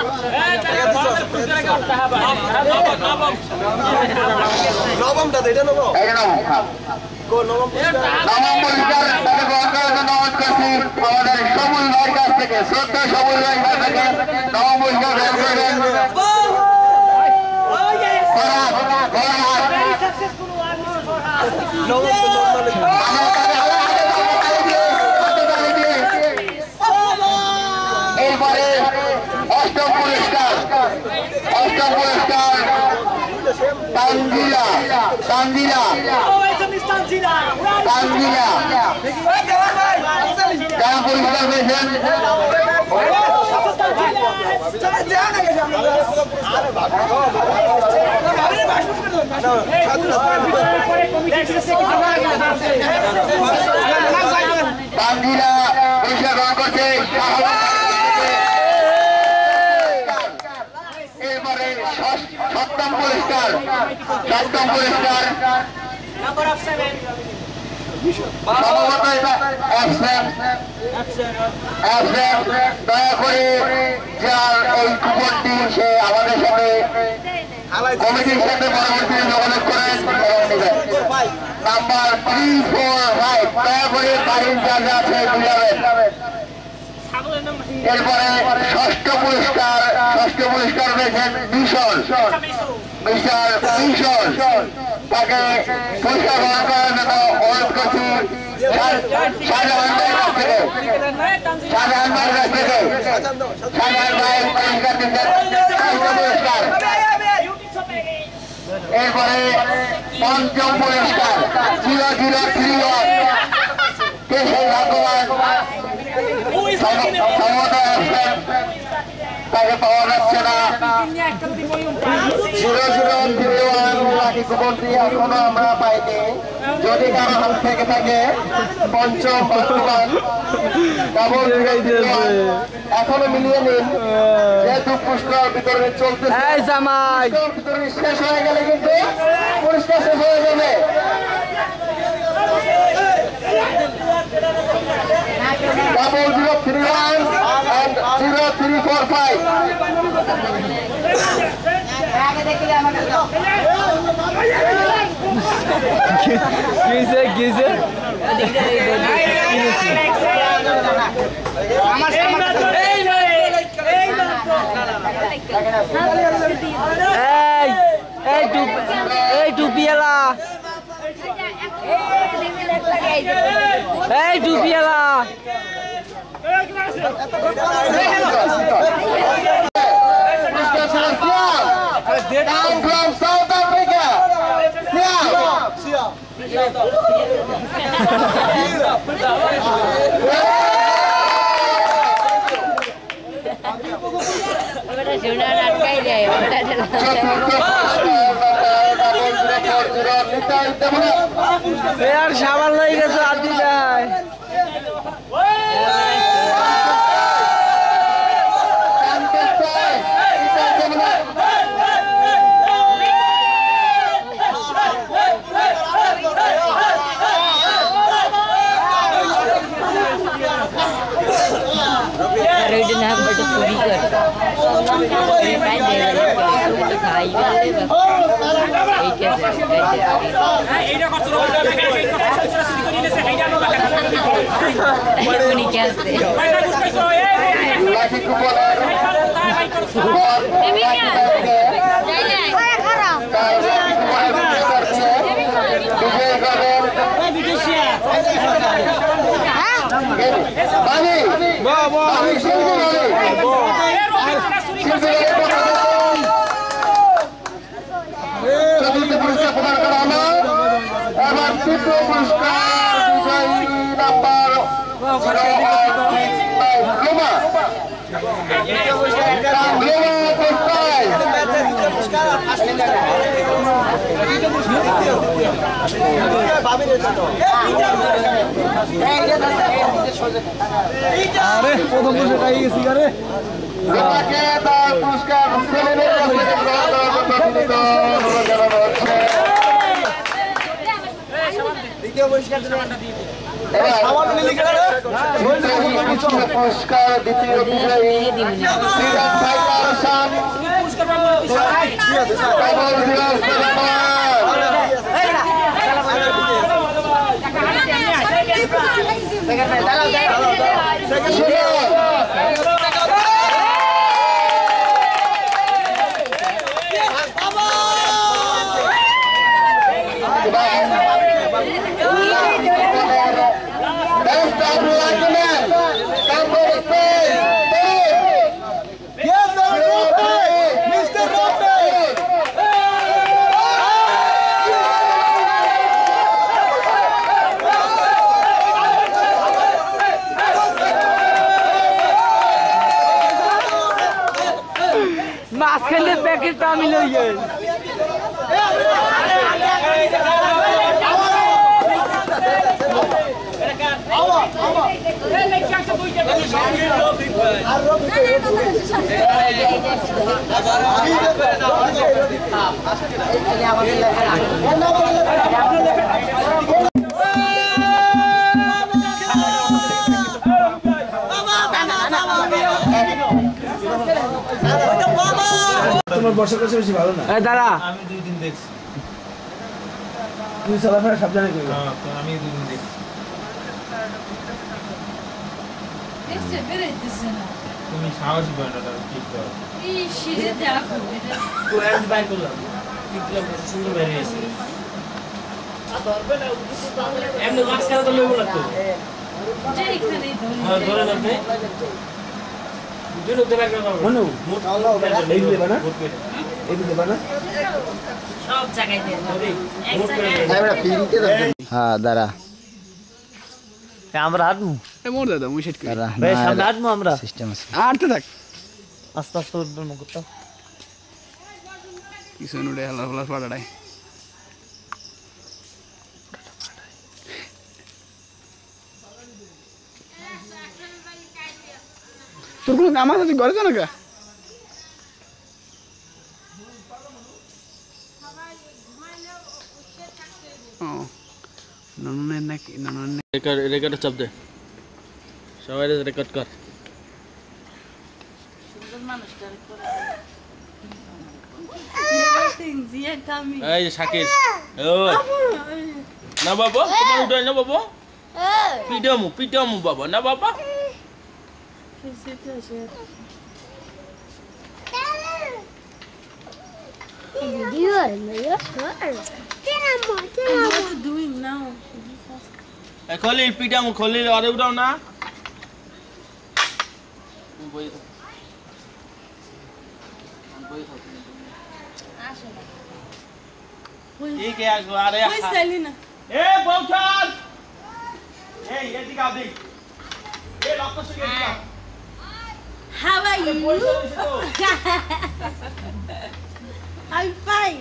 নবমটা এটা নবম নবম পুরস্কার তাকে গ্রহণ করার জন্য অনুরোধ করছি আমাদের সবুজ ভাইয়ের কাছ থেকে শ্রদ্ধা সবুজ ভাইয়ের কাছ থেকে নবম পুরস্কার গ্রহণ করবেন এরপরে অষ্টম পুরস্কার অষ্টম পুরস্কার তানজিলা তানজিলা তানজিলা যারা পুরস্কার পেয়েছেন তানজিলা পুরস্কার গ্রহণ করছে এরপরে সপ্তম পুরস্কার সপ্তম পুরস্কার সম্ভবত এটা অ্যাবসেন্ট অ্যাবসেন্ট দয়া করে যার এই কুপনটি সে আমাদের সাথে কমিটির সাথে পরবর্তীতে যোগাযোগ করেন এবং নেবেন নাম্বার থ্রি ফোর ফাইভ দয়া করে বাড়ির যা যা আছে বুঝাবেন এরপরে ষষ্ঠ পুরস্কার ষষ্ঠ পুরস্কার রয়েছেন মিশন মিশন মিশন তাকে পুরস্কার গ্রহণ করার জন্য অনুরোধ করছি শাহজাহান ভাইয়ের কাছ থেকে শাহজাহান ভাইয়ের কাছ থেকে শাহজাহান ভাই পুরস্কার দিচ্ছেন ষষ্ঠ পুরস্কার। এরপরে পঞ্চম পুরস্কার জিরো জিরো থ্রি ওয়ান কে সেই ভাগ্যবান ক্ষমতায় আসছেন তাকে পাওয়া যাচ্ছে না। Zero zero three one lucky কুপনটি এখনো আমরা পাইনি। যদি কারো হাত থেকে থাকে পঞ্চম ভাগ্যবান এখনো মিলিয়ে নিন, যেহেতু পুরস্কার বিতরণী চলতেছে বিতরণী শেষ হয়ে গেলে কিন্তু পুরস্কার শেষ হয়ে যাবে। Double zero three one and zero three four five. কিসে কিসে আমার এই এই টুপ এই টুপিয়ালা এই টুপিয়ালা Down from South Africa. আর সাবান লেগে গেছে আদি যায় চতুর্থ পুরস্কার প্রদান করা হলো। এবার তৃতীয় পুরস্কার বিজয়ী নাম্বার রোমা আরে প্রথম পুরস্কার পাই গেছি আরে রোমাকে তার পুরস্কার সেলিমের কাছে গ্রহণ করার জন্য বিনীত অনুরোধ জানানো হচ্ছে। পুরস্কার দ্বিতীয় বিজয়ী শ্রীরাম ফাইটার শান মাঝখানে প্যাকেটটা আমি লই যাই তোমার বর্ষার কাছে বেশি ভালো না। এই দাঁড়া আমি দুই দিন দেখছি তুই চলাফেরা সাবধানে করবি। আমি দুই দিন দেখছি দেখছে বেরোইতেছে না তুমি সাহস পাবে না ঠিক করে এই শীতে দেখো তো এক বাইর করলাম কিতলা সুন্দর বেরিয়ে এসে এমনি মাস্ক করে তো লইব না তো যেখানেই ধরি হ্যাঁ ধরেন আপনি দুটো দেবা কেন মনু মোট আল্লাহ এই দেবা না এই দেবা না সব জায়গায় দেব এক মোট করে জায়গায় আমরা ফিরিতে রাখবো হ্যাঁ দাঁড়া আমরা হাঁটবো এ মোর দাদা মুই সেট করি দাঁড়া ভাই সামনে হাঁটবো আমরা সিস্টেম আছে আটতে থাক আস্তে আস্তে উঠবো মুকুটটা কিছু নুড়ে হালা হালা পাড়াড়াই তোর কোনো কাম আছে তুই ঘরে যা না কা ও নননের নাকি নননের রেকর্ড রেকর্ড চাপ দে সবাই রেকর্ড কর সুন্দর মানুষটার করে তিন জিয়া কামি এই যে শাকির ওই না বাবা তোমার উঠে না বাবা পিটামু পিটামু বাবা না বাবা What are you doing now? এ খলিল পিটামু খলিল আরে উঠাও না বই দাও বই দাও ঠিক আছে আরে Where's Selena? এ বৌঠান এই এদিকে আও দেই এ লক্ষ্য সঙ্গে এদিকে আও How are you? পয়সা দিছি তো I'm fine.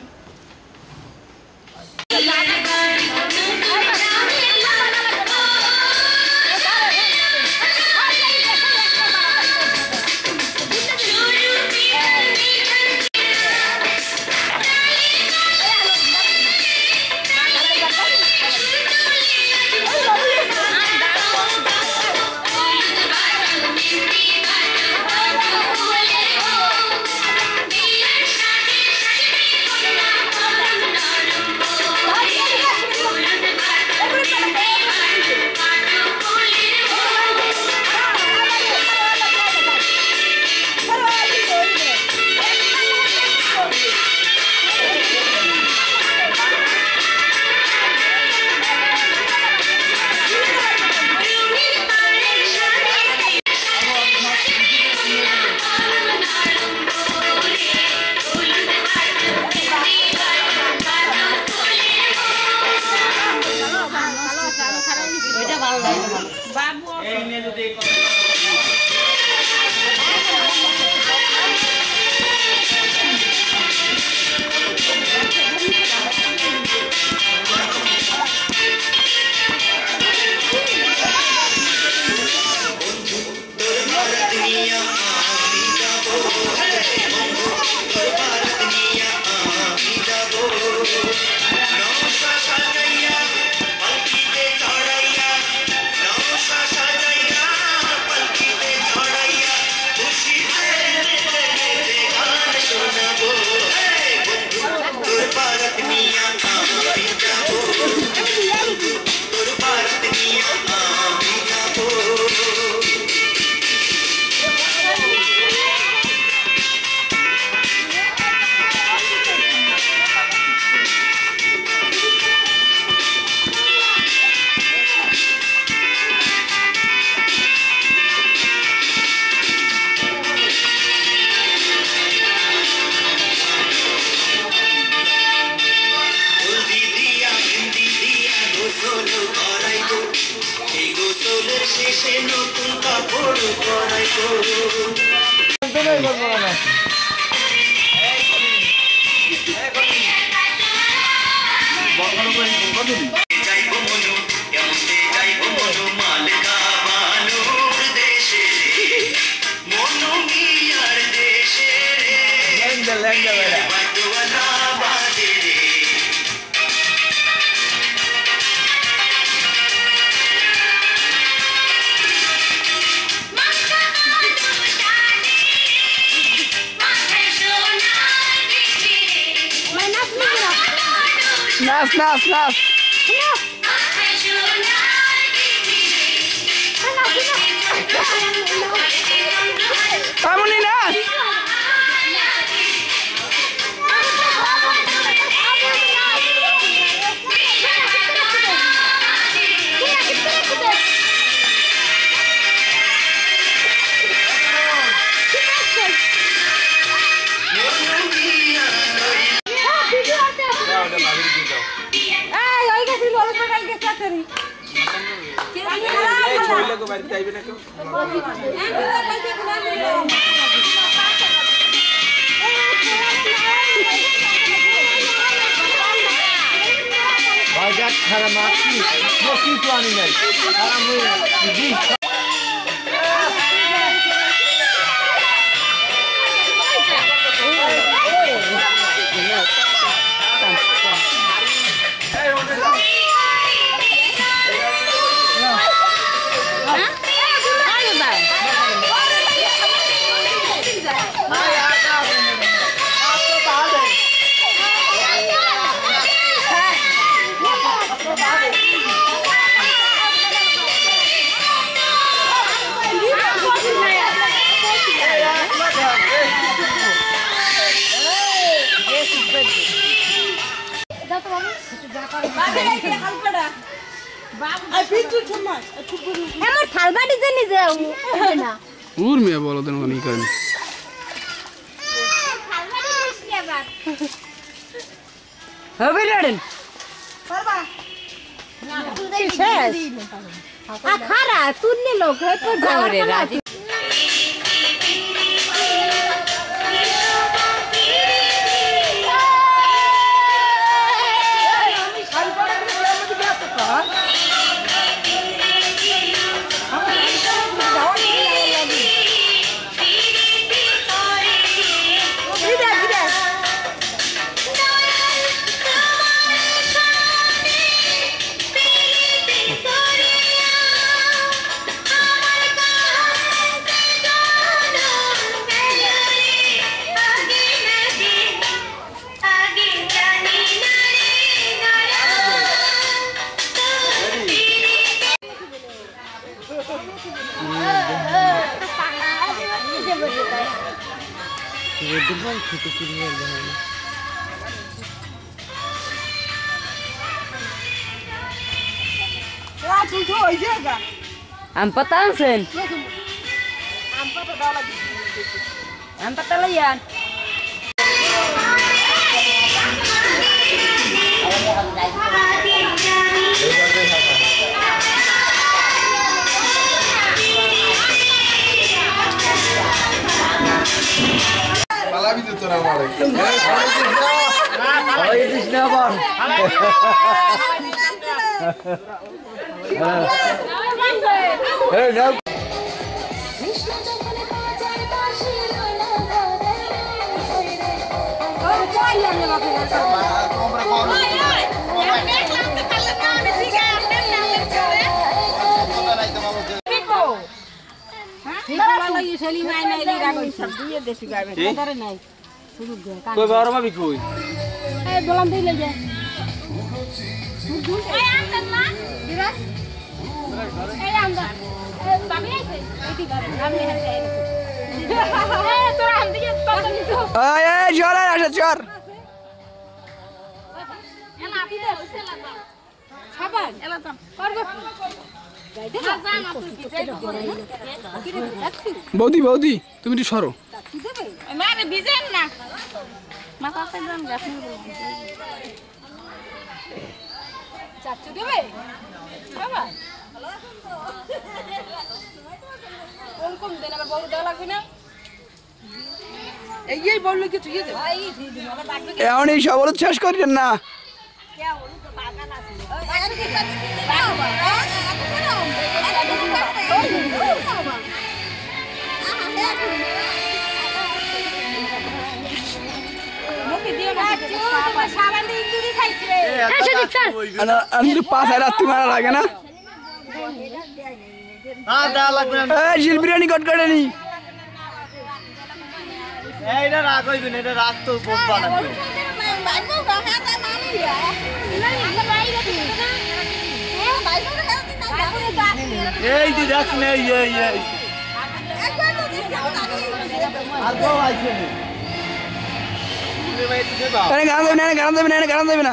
বাবু এই নিয়ে যদি নাচ নাচ নাচ Enough! আমনি না বাজার খারাপ মাছি কিছু আনি নাই আমার থালবাটি যে নিজে না উর মিয়া বলো দেন কোন করেন হবে রেডেন করবা শেষ আ খারা তুললে লোক হয় তো যাও রে রাজি Am patang sen. Am patang yan. পালাবি তো তোরা আমারে হরে কৃষ্ণ বল এই নাও কই বড় মাবি কই এই বলাম দিলে যে এই আনতেন না বিরাজ এই আনদা এই বাবি আইছে এইটি বাবি আমি হাতে আইছে এই তোরা আন দিকে কত নিছো এই এই জোরে আসে চর এলা দিদে হইছেলা না খাবার এলা যাম করব যাইতে না যাম আপনি কি যাইবো বৌদি বৌদি তুমি একটু সরো মারে বিজেন না মাথা পেছন গাছনি চাচু দেবে বাবা কোন কোন দেন আবার বড় দেওয়া লাগবে না এই এই বললো কি তুই দে ভাই দি দি আমার ডাকবে কি এখন এই সব শেষ করেন না কে বলু তো বাগান আছে মুখে দিয়ে না সাবান দিয়ে ইন্দুরি খাইছে আমি তো পাঁচ হাজার রাত্রি মারা লাগে না হ্যাঁ দেওয়া লাগবে না এই জিল বিরিয়ানি কট করে নি এইটা রাগ হইবে না এটা রাগ তো বলবা না এই যে দেখছ না এই এই আরে গান দেবে না গান দেবে না গান দেবে না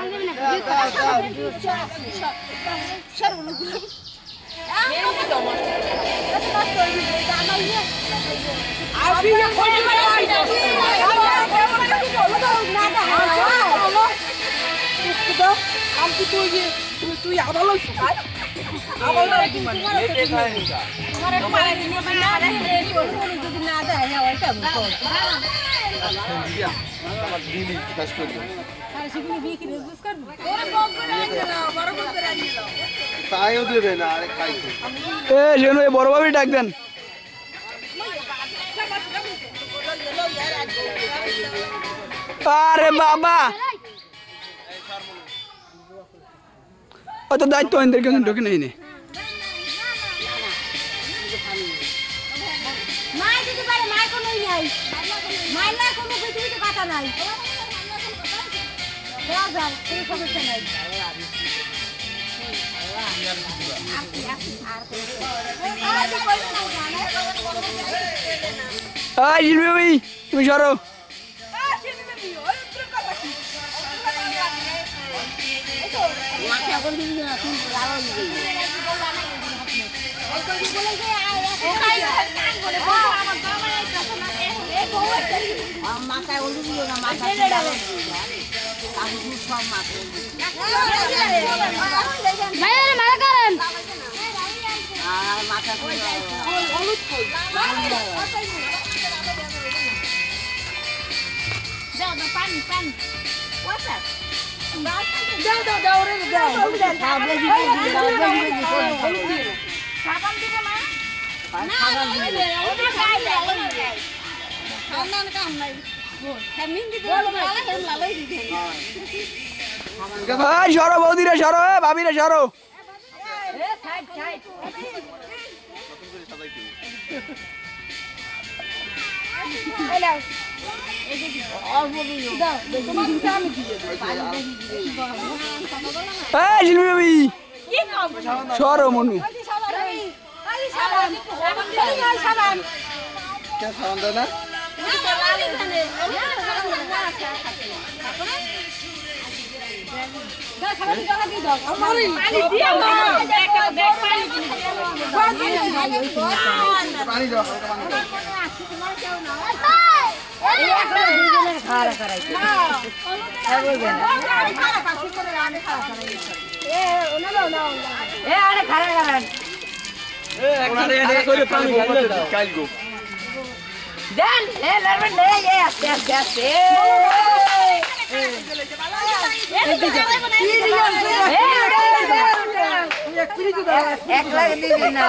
তুই আবার আবার না দেয় বড় ভাবি ডাক দেন আরে বাবা অত দায়িত্ব আইনদের কেন ঢোকে নেই নে মাই দিতে পারে মাই কোনো নাই মাই না কোনো পৃথিবীতে কথা নাই দেওয়া যায় কোনো সমস্যা নাই আয় জিলবি ভাই তুমি সরো মাথায় ওলু না মাথা মায়ের মারা করেন আর মাথা হলুদ দাও দাও পানি পানি ওয়াটার দাও দাও দাও রে দাও সাবান দিবে মা না দিবে ওটা গায় দেয় খাওয়া না কাম নাই সরো বৌদিরা সরো ভাবিরা সরো সরো মনু না Dan, eh, larvan deh, ya, gas, gas, eh. এক লাখ দিবি না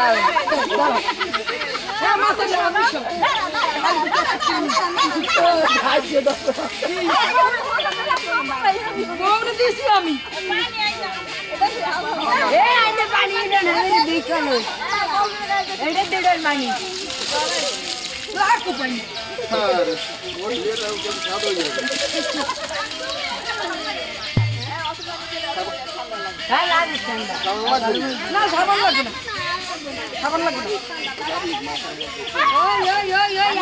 আমি পানি পানি না সাবান লাগবে না সাবান লাগবে না ওই ওই ওই ওই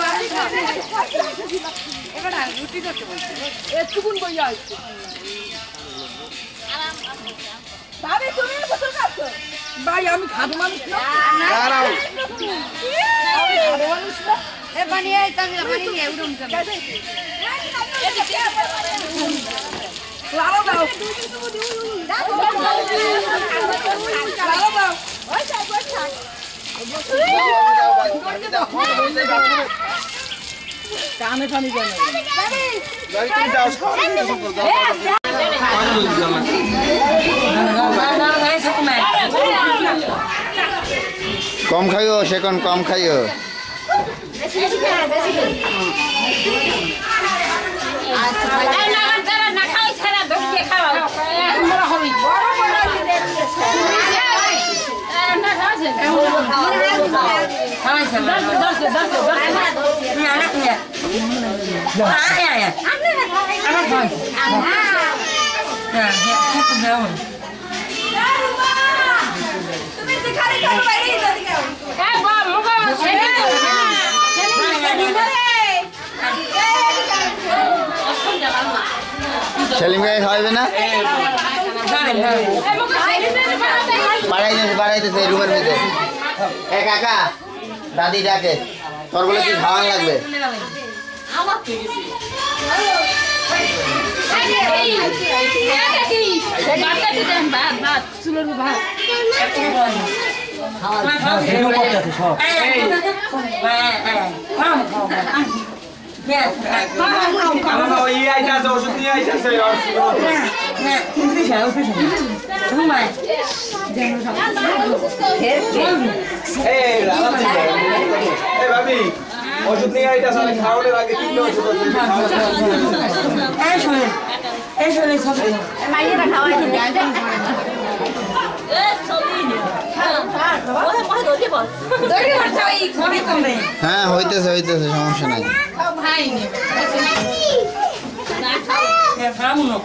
এবারে রুটি করতে বলছি একটুকুন বইয়া আছে ভাবি তুমি কত খাচ্ছ ভাই আমি খাবো মানুষ না দাঁড়াও আমি খাবো মানুষ না এ বানিয়ে তাহলে বানিয়ে উড়ুম যাবে লাও দাও লাও দাও ওই সাইড ওই সাইড কানে পানি যায় না ভাই তুমি দাও কম খাইও সেকন কম খাইও তুমি শিখারে তো বাইরে যাও কেউ এ বাবা মুগা ছেলে সেলিম ভাই খাওয়াবে না বাড়াইতেছে বাড়াইতেছে রুমের মধ্যে এ কাকা দাদি ডাকে তোর বলে কি খাওয়ান লাগবে ওষুধ নিয়ে আইতা সালে খাওয়ানোর আগে তিনটা ওষুধ এই শুনে এই শুনে সব মাইয়েরা খাওয়াই দিবে এ সবই নে হ্যাঁ হ্যাঁ ওরে মনে দড়ি বল দড়ি মারছ এই খবি কমবে হ্যাঁ হইতেছে হইতেছে সমস্যা নাই খাও ভাই নে না খাও এ খামু না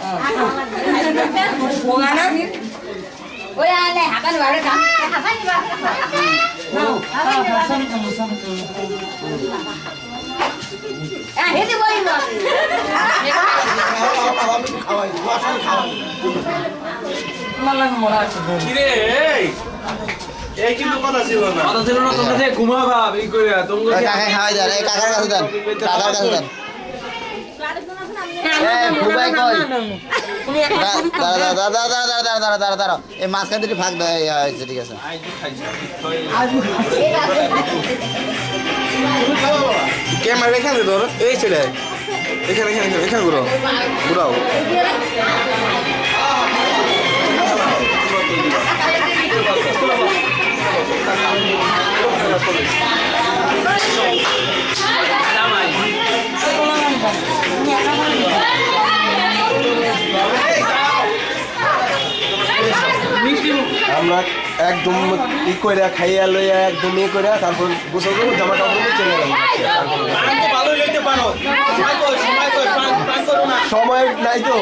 ওগানা ওই আলে হাবান বারে কাম হাবান বারে না হাবান বারে সব কাম সব কাম আ হেতে বই না খাওয়াই ওয়াশন খাওয়াই মাল্লা মোরা আছে কি রে এই এই কিন্তু কথা ছিল না কথা ছিল না তোমরা যে ঘুমাবা এই কইরা তোমরা কাকা খাওয়াই দেন এই কাকার কাছে দেন কাকার কাছে দেন এই খুবাই কই দাঁড়া দাঁড়া দাঁড়া দাঁড়া দাঁড়া দাঁড়া দাঁড়া দাঁড়া এই মাঝখান থেকে ভাগ দেয় হয়েছে ঠিক আছে ক্যামেরা এখানে ধর এই ছেলে এখানে এখানে এখানে ঘুরো ঘুরাও আমরা একদম ই করে খাইয়া লইয়া একদম ই করে তারপর গোসল করবো জামা কাপড় চলে যাবো সময় নাই তো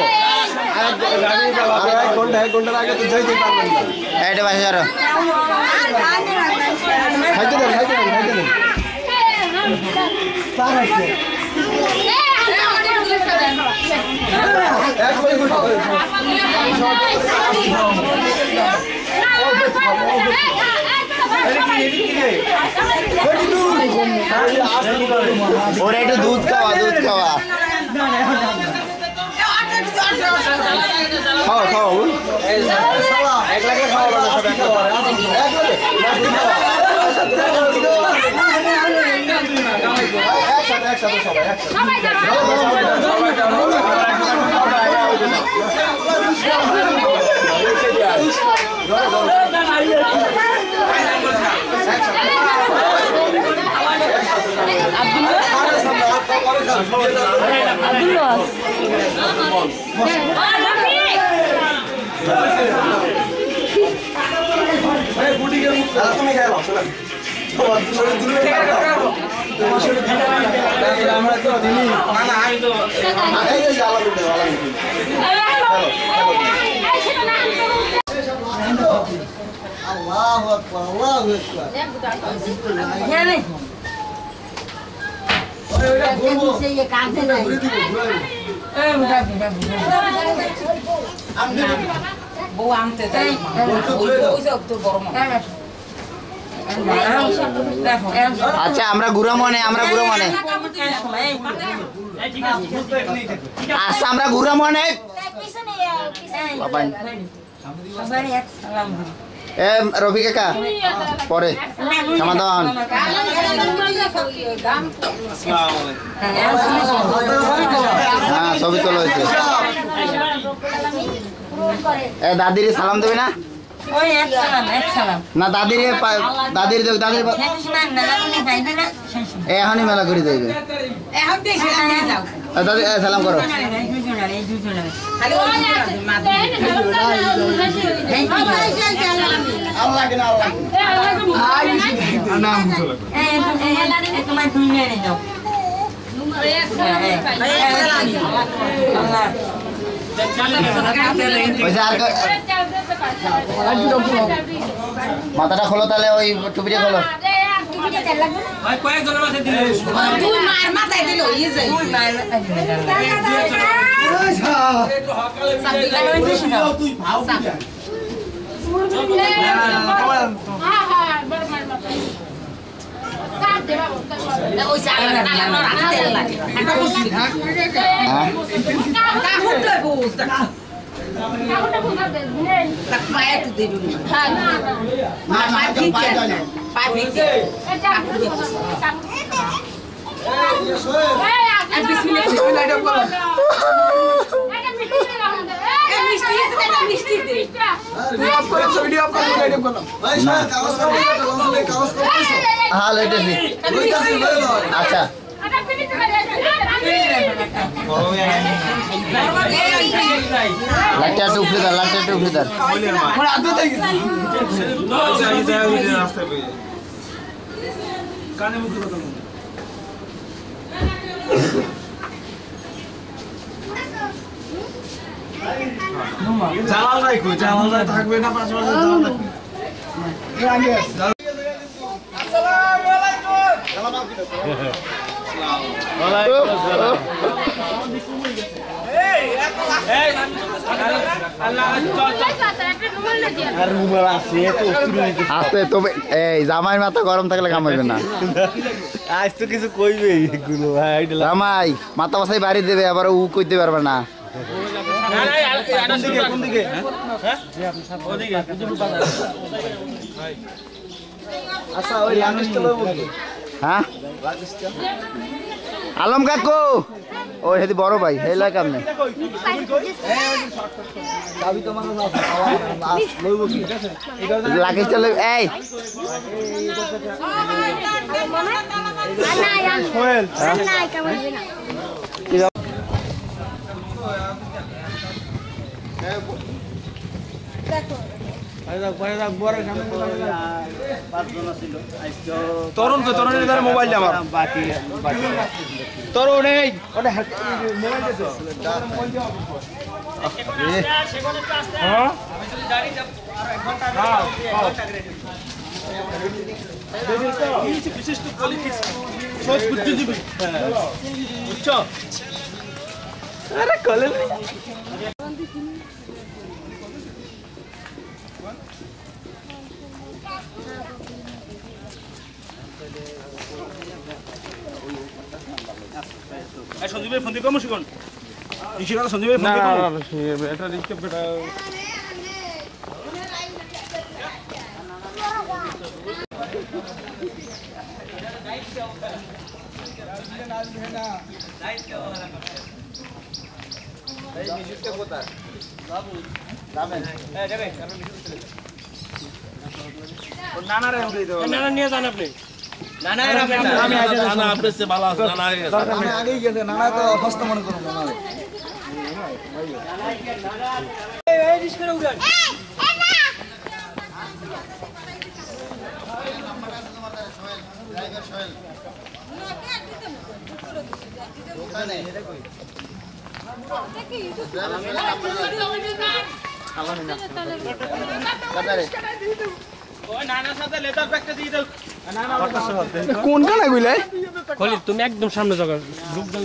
এক ঘন্টা এক ঘন্টার আগে তো যাইতে পারবেন না এটা বাসা যারা খাইতে দেন খাইতে দেন খাইতে দেন ওরা একটু দুধ খাওয়া দুধ খাওয়া খাওয়া খাওয়া এক লাখে খাওয়া একসাথে একসাথে সবাই তুমি খেয়ে নাও শোনা আমরা তো দিলি না না আমি তো আল্লাহু আকবার আল্লাহু আকবার জানে ওইটা বলবো সেই কাঁদে নাই এ মুটা মুটা আমি বউ আনতে তাই ওই সব তো গরম আচ্ছা আমরা ঘুরা মনে আমরা ঘুরা মনে আচ্ছা আমরা ঘুরা মনে এ রবি কাকা পরে সমাধান হ্যাঁ ছবি তোলা হয়েছে এ দাদির সালাম দেবে না ওই এক সালাম এক সালাম না দাদির দাদির দেব দাদির এখনই মেলা করে দেবে এখন দেখে যাও দাদি সালাম করো আল্লাহ কেন আল্লাহ মাথাটা খোলো তাহলে ওই টুপিটা খোলো কয়েকজনের মাথায় দিলে তুই মায়ের মাথায় দিল ইয়ে যাই তুই মায়ের মাথায় দিল তুই ভাও ওই চালা কালা রাখতে লাগে একটা বসি থাক কা হুটে বস তা কাউটা বুঝা দে তাক পায়ে তো দেব না মা মা ঠিক আছে পা ভিজে এটা বিসমিল্লাহ বিসমিল্লাহ এটা বলো এটা মিষ্টি রাখুন দে এ মিষ্টি এটা মিষ্টি দে তুই অফ করে ভিডিও অফ করে লাইট অফ করলাম ভাই শাহ কাগজ কর কাগজ কর হ্যাঁ লইতেছি আচ্ছা এটা ফিনিশ করে লাইটটা একটু উপরে দাও লাইটটা একটু উপরে দাও আমার আদত হয়ে গেছে কানে মুখে কথা বল জালাল নাই কই জালাল নাই থাকবে না পাশে পাশে জালাল থাকবে এই আগে আসসালামু আলাইকুম ওয়ালাইকুম আসসালাম এই এত এই আল্লাহ আর রুমাল আছে এত আস্তে তবে এই জামাই মাথা গরম থাকলে কাম হইবে না আজ তো কিছু কইবে এগুলো ভাই এটা জামাই মাথা বসাই বাড়ি দেবে আবার উ কইতে পারবে না কোন দিকে কোন দিকে হ্যাঁ ওদিকে আচ্ছা ওই লাগেজটা লইব কি হ্যাঁ আলম কাকু ওই হেদি বড় ভাই হেলা কামনে চাবি তোমার কাছে আছে লইব কি লাগেজ চলে এই সোহেল তরুণ কো তরুণের দ্বারা মোবাইল দে আমার বাকি তরুণ এই ওটা মোবাইল দে হ্যাঁ বিশিষ্ট পলিটিক্স সব বুদ্ধিজীবী বুঝছো আরে কলে সঞ্জীব ফোন দিয়ে কম শিখুন ইনশাআল্লাহ সঞ্জীব ফোন দিয়ে কম এটা রিস্কে বেটা এই মিউজিকটা কোথায় বাবু যাবেন এই যাবে আপনি মিউজিক চলে ও নানা রে উঠে দাও নানা নিয়ে যান আপনি নানা আমি আগে নানা আপনার সে ভালো আছে নানা আগে আমি আগেই গেছে নানা তো অবস্থা মনে করুন নানা এই রিস্কে উড়ান ড্রাইভার সোহেল ওখানে এটা কই কোন কানা কইলে খলি তুমি একদম সামনে যাও গ্রুপ দাও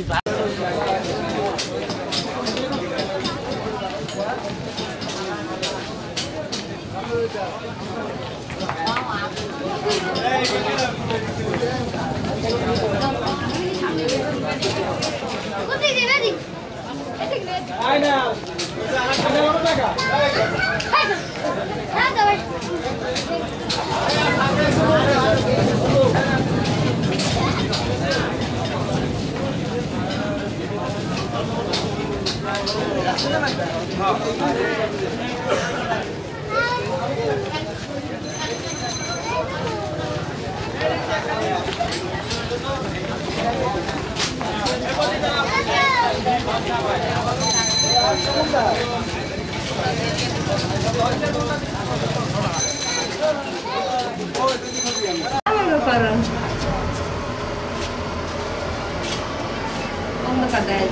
অন্ধকার দেয়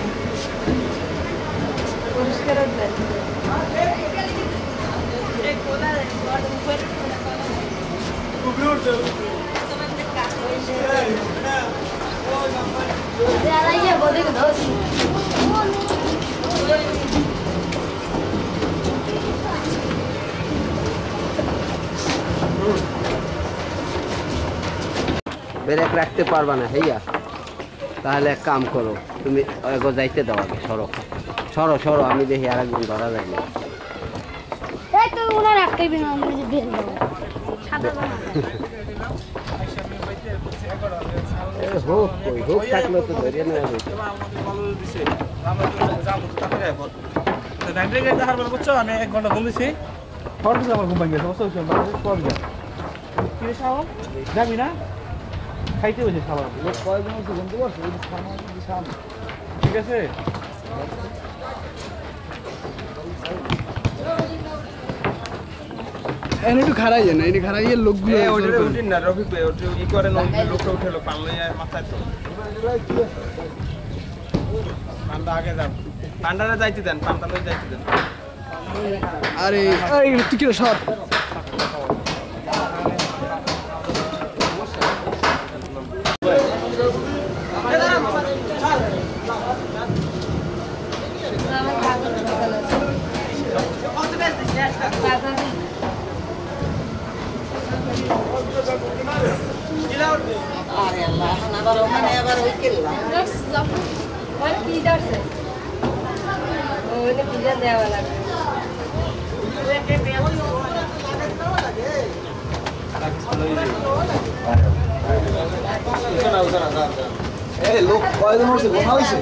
পরিষ্কার দেয় ব্রেক রাখতে পারবা না হেইয়া তাহলে এক কাম করো তুমি এগো যাইতে দাও আগে সরো সরো সরো আমি দেখি আর একজন ধরা যায় না এই তো ওনার একটাই বিনা আমি যে বের দাও সাদা এ হোক কই হোক থাকলে তো ধরিয়ে নেওয়া হইতো আমি এক ঘন্টা ঘুমিয়েছি ফটো আমার ঘুম ভাঙিয়েছে বসে বসে যাবি না খাইতে বসে খাবার কয়েকজন ঘুমতে পারছো ঠিক আছে এনে একটু খারাই না এনে খারাই এর লোকগুলো এ ওটা উঠিন না রফিক ভাই ওটা ই করে না লোকটা উঠেলো পারলে মাথায় তো পান্ডা আগে যান পান্ডারে যাইতে দেন পান্ডারে যাইতে দেন আরে এই তুই কি সর আরে আল্লাহ এখন আবার ওখানে আবার ওই কেল্লা ওই কি দাঁড়ছে ওইটা পিজা দেওয়া লাগে এই লোক কয়জন হচ্ছে গোনা হইছে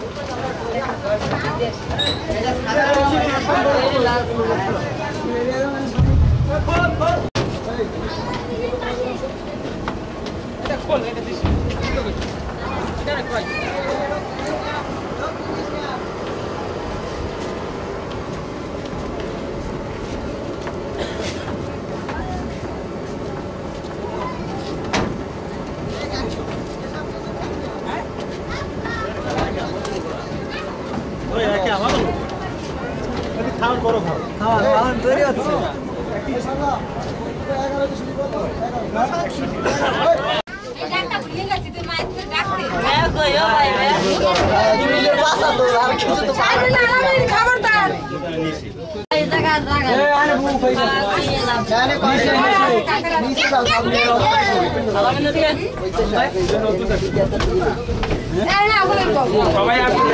খাওয়ান বড় খাও খাওয়ান খাওয়ান তৈরি হচ্ছে একটা ভুলে গেছি তুই মায়ের থেকে ডাকতে হ্যাঁ কই ও ভাই চুলের পাছা তো আর কিছু তো আরে না আমাদের খবরদার এই জায়গা জায়গা এ আরে বউ কইছে জানে কইছে নিচে যাও সামনে সালাম না দিকে এই না বলে সবাই আসলে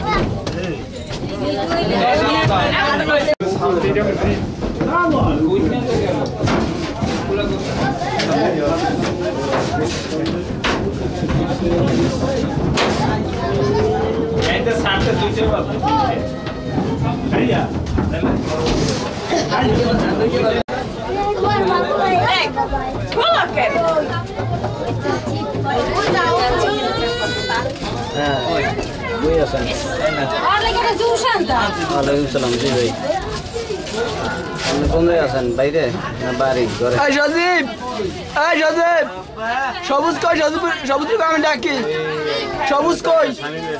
এটা সাতটা দুইটা বাজে আইয়া হ্যাঁ বই আছেন ওয়ালাইকুম আসসালাম ওয়ালাইকুম সালাম জি ভাই আপনি কোন জায়গায় আছেন বাইরে না বাড়ি ঘরে এই সজীব এই সজীব সবুজ কই সবুজ সবুজ আমি ডাকি সবুজ কই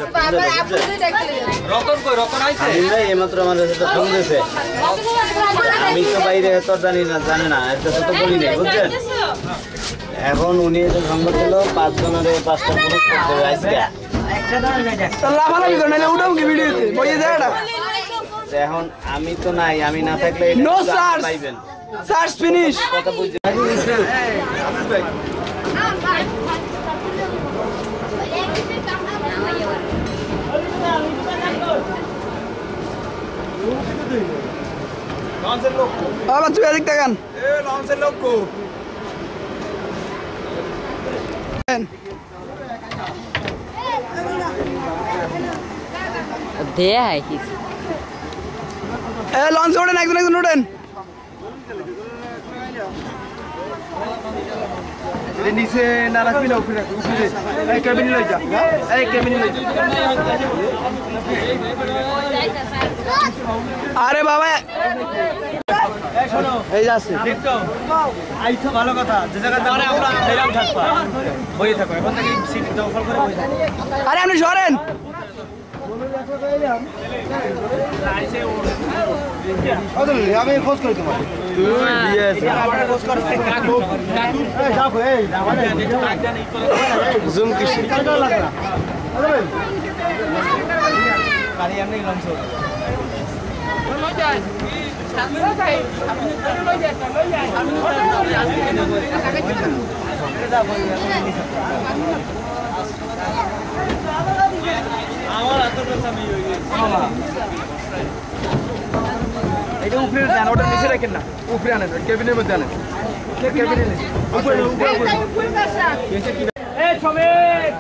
রতন কই রতন আইছে আমি ভাই এইমাত্র আমার সাথে ফোন দিয়েছে আমি তো বাইরে তো জানি না জানে না এটা তো বলি নাই বুঝছেন এখন উনি এসে সংবাদ দিল পাঁচ জনের পাঁচটা পুরুষ করতে হবে আজকে লাফালাফি করে নাহলে উঠাও কি ভিডিওতে বইয়ে যায় এটা এখন আমি তো নাই আমি না থাকলে নো সার্চ পাইবেন সার্চ ফিনিশ কথা বুঝছেন লঞ্চের লোক আবার তুই এদিক তাকান এ লঞ্চের লোক কো দে আই কি এ লঞ্চ ওঠেন একজন একজন ওঠেন নিচে না রাখবি না উপরে উপরে এই কেবিনে লই যা এই কেবিনে লই যা আরে বাবা এই যাচ্ছে দেখতো আইতো ভালো কথা যে জায়গা যাবো আমরা এরকম থাকবা বইয়ে থাকো এখন থেকে সিট দখল করে বসে থাকো আরে আপনি সরেন আমি খোঁজ করি তোমার জুম কৃষি এটা উপরে দেন ওটা নিচে রাখেন না উপরে আনেন কেবিনের মধ্যে আনেন কেবিনে উপরে উপরে এই ছবি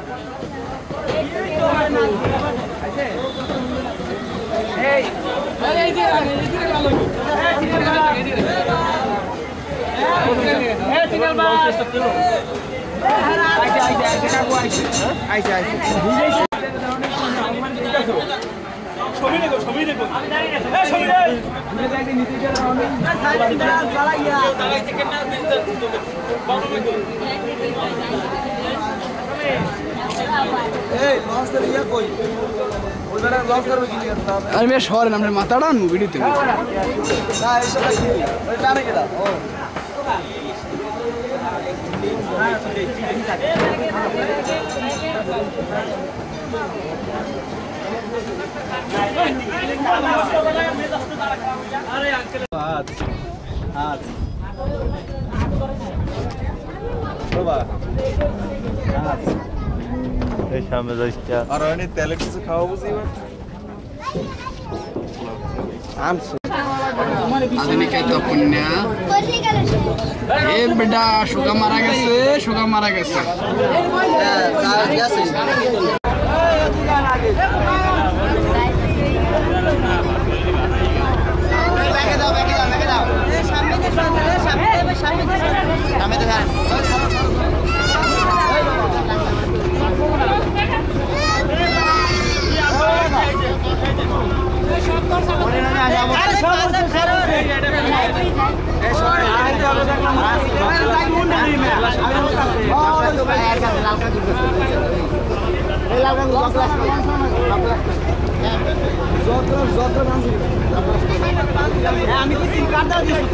এই এই যে এই যে ভালো এই সিগন্যাল ভালো এই যে এই সিগন্যাল ভালো আইছে আইছে আইছে কাকু আইছে আইছে আইছে ছবি দেখো ছবি দেখো আমি দাঁড়িয়ে আছি এই ছবি রে ঘুরে যাইতে নিতে গেল না সাইড সিগন্যাল চালাইয়া দাঁড়াই থেকে না দিতে বড় দেখো এই মাস্টার ইয়া কই ওটা লস করবে কি করতে হবে আরে মে শহরে আমরা মাথাটা আনবো ভিডিওতে না এসব কি ওটা টানে কেডা ও আরে আঙ্কেল হাত হাত বাবা হাত এই সামনে যাইছা আর এনে তেলে কিছু খাওয়া বুঝি আমছে আধুনিকের তো পুণ্যা এ বেটা সুগা মারা গেছে সুগা মারা গেছে আমি কি সিম কার্ড দাও দিছি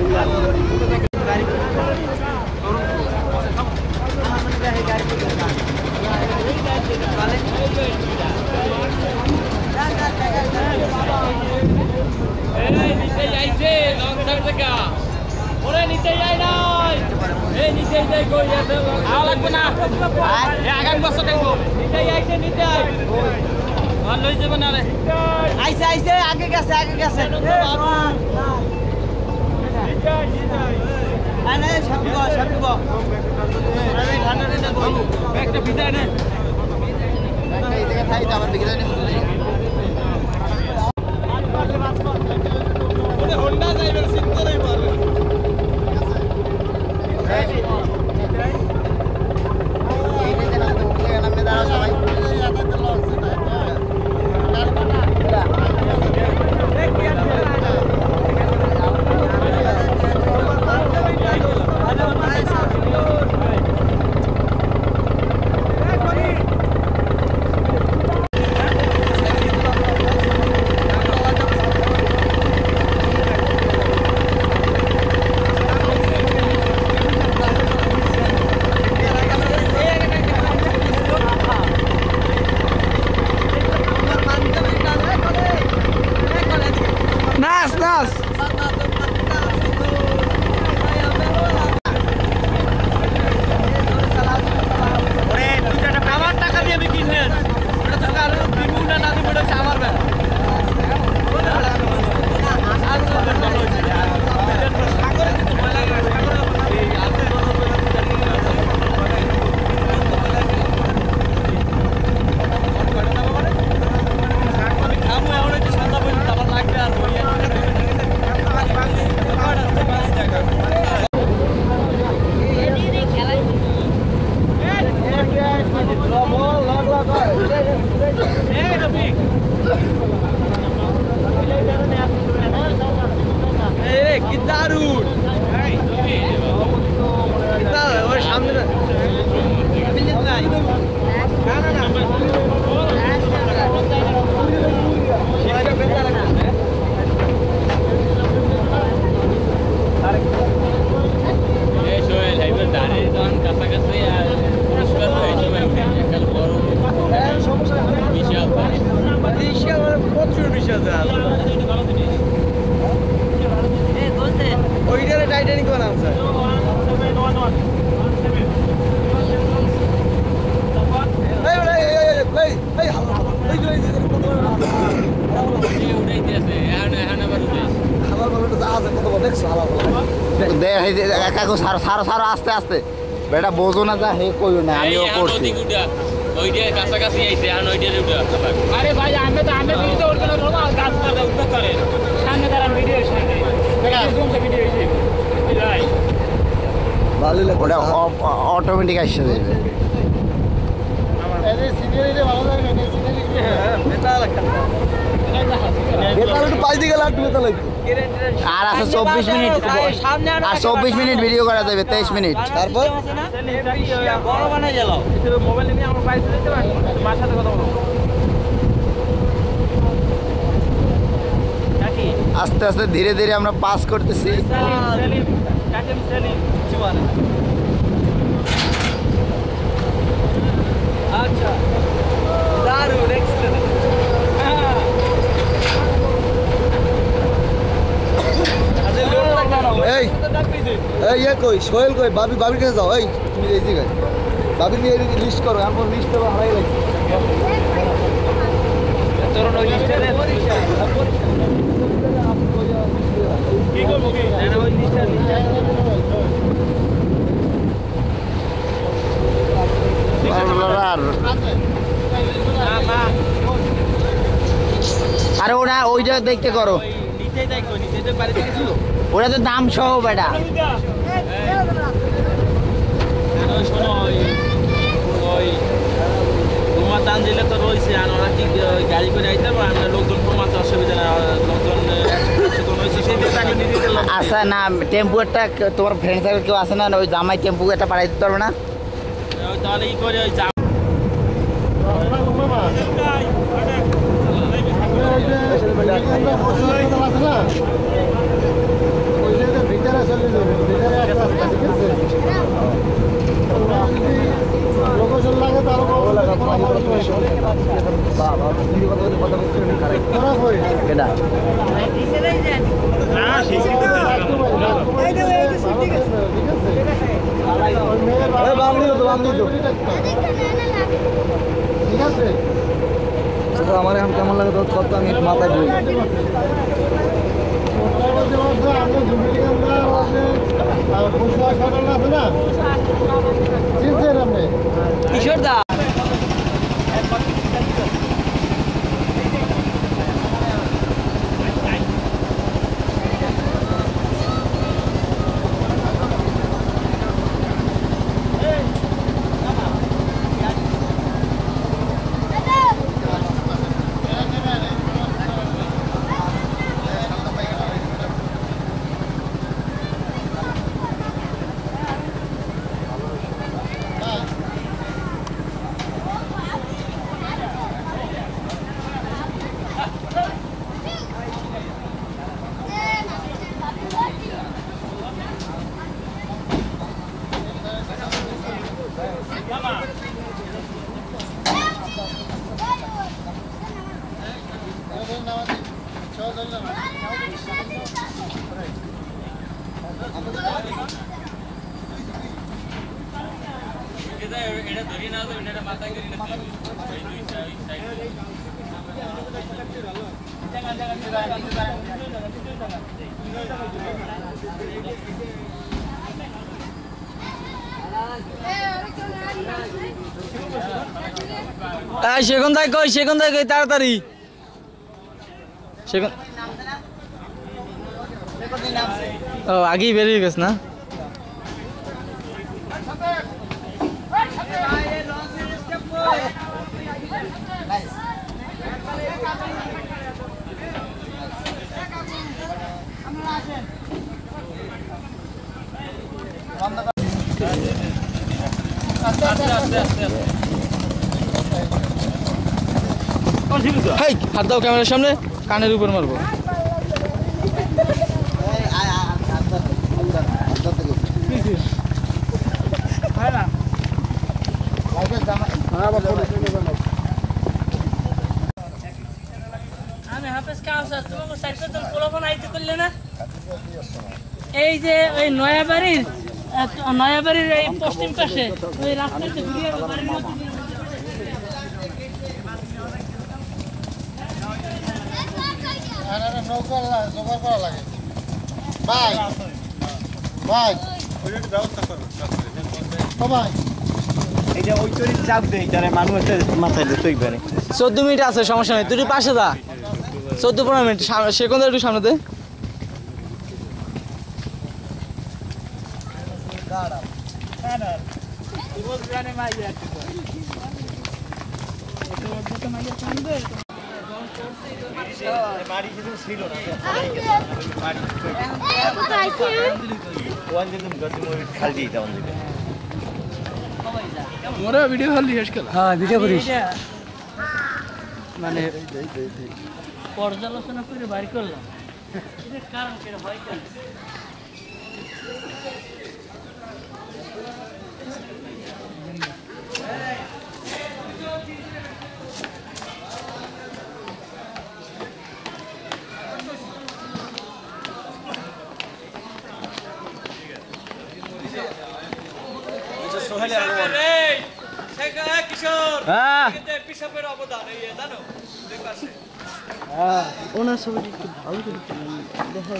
এই নিতে যাইছে লং সাইড থেকে ওরে নিতে যাই নাই এই নিতে যাই কই আছে আ লাগবে না এই আগামী বছর দেখবো নিতে যাইছে নিতে আই আর লই যাব না রে আইছে আইছে আগে গেছে আগে গেছে আরে সবগো সবগো আরে ঠান্ডা ঠান্ডা বলু একটা বিদায় নে এই থেকে খাই তো আমার বিদায় নে ওরে হোন্ডা যাইবে সিদ্ধ নাই পারবে এই যে না তো উঠে গেলাম মে দাঁড়াও সবাই এটা তো লঞ্চ প্রচুর বিশ হাজার ওইটারে টাইটানিক বানান স্যার কাকু সারো সারো সারো আস্তে আস্তে বেটা বোঝো না যা হে কইও না আমিও করছি ওইটা কাছাকাছি আইছে আর ওইটার আরে ভাই আমি তো আমি ভিডিও করতে না বলবো গাছ কাটা উঠতে করে সামনে দাঁড়ান ভিডিও সামনে জুম সে ভিডিও হইছে ভাই ভালো লাগে ওটা অটোমেটিক আসছে যাবে এই সিনিয়রিটি ভালো লাগে না সিনিয়রিটি হ্যাঁ বেতা লাগা বেতা একটু পাই দিকে লাগবে বেতা লাগবে আর আছে চব্বিশ মিনিট আর চব্বিশ মিনিট ভিডিও করা যাবে তেইশ মিনিট তারপর বড় বানাই গেল মোবাইল নিয়ে আমরা বাইরে যেতে পারি মার সাথে কথা বলবো আস্তে আস্তে ধীরে ধীরে আমরা পাস করতেছি আচ্ছা দারুণ এক্সেলেন্ট এই এই এ কই সোহেল কই বাবি বাবির কাছে যাও এই তুমি এই জায়গায় বাবি নিয়ে লিস্ট করো এখন লিস্ট তো হারাই লাগছে তোর ওই লিস্টে রে কি করব কি না ওই লিস্টে আরে ওরা ওইটা দেখতে করো নিচেই দেখো নিচেই বাড়ি থেকে ছিল ওরা তো দাম সহ বেটা শোনো ওই তোমার দাম দিলে তো রয়েছে আর ওরা কি গাড়ি করে আইতে পারবো আমরা লোকজন কমাতে অসুবিধা না লোকজন রয়েছে সেই দিয়ে টাকা দিয়ে দিতে আচ্ছা না টেম্পু একটা তোমার ফ্রেন্ড সার্কেল কেউ আছে না ওই জামাই টেম্পু একটা পাঠাই দিতে পারবে না তাহলে কি করে ওই লোকেশন লাগে তার কেডা ঠিক আছে আমার এখন কেমন লাগে তো কত আমি মাথায় বই কিশোর দা এটা ধরি না তো এটা মাথায় করি না এই দুই সাইড সাইড জায়গা জায়গা এই সেখান থেকে কই সেখান থেকে তাড়াতাড়ি সেখান ও আগেই বেরিয়ে গেছ না হেই হাত দাও ক্যামেরার সামনে কানের উপর মারবো হাফেজ কাউসা তোমাকে সাইকেল তো পোলাপন আইতে করলে না এই যে ওই নয়াবাড়ির নয়াবাড়ির এই পশ্চিম পাশে ওই রাস্তাতে ঘুরিয়ে বাড়ির মধ্যে আর আর নৌকা জোগাড় করা লাগে ভাই ভাই ওইটা ব্যবস্থা করো ভাই এটা ওই তরি চাপ দেই তারে মানুষের মাথায় দিতে পারে চৌদ্দ মিনিট আছে সমস্যা নেই তুই পাশে যা চৌদ্দ পনেরো মিনিট সে কোন একটু সামনে দে মোরা ভিডিও হল শেষ কর হ্যাঁ ভিডিও করিস মানে পর্যালোচনা করে বাইর করলাম এর কারণ কি হয় কেন কিশোর হ্যাঁ পিসাবের অবদান এই জানো দুই পাশে হ্যাঁ ওনার ছবিটা একটু ভালো করে দেখা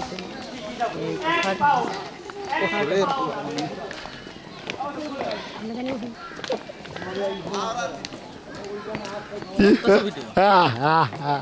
যাচ্ছে হ্যাঁ হ্যাঁ হ্যাঁ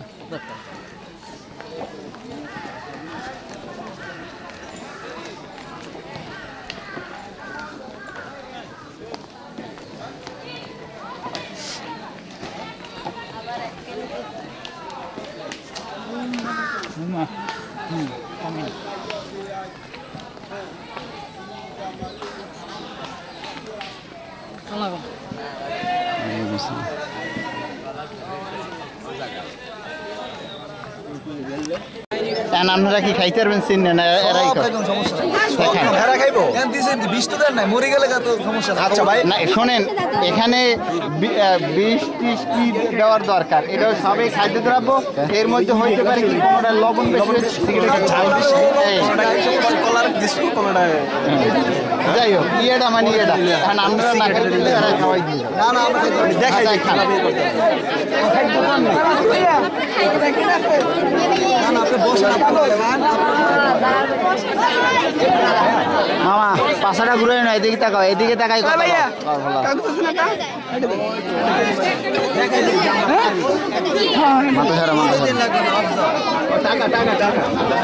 আপনারা কি খাইতে পারবেন চিন না এরাই আচ্ছা ভাই না শোনেন এখানে বিষ টিস কি দেওয়ার দরকার এটা সবই খাদ্যদ্রব্য এর মধ্যে হইতে পারে কি কোনোটা লবণ যাই হোক ইয়েটা মানে ইয়েটা এখন আমরা না খেলে দিলে এরা খাওয়াই দিই না না দেখাই দেখ মামা পাশাটা ঘুরে না এদিকে তাকাও এদিকে তাকাই মাথা সারা মাথা টাকা টাকা টাকা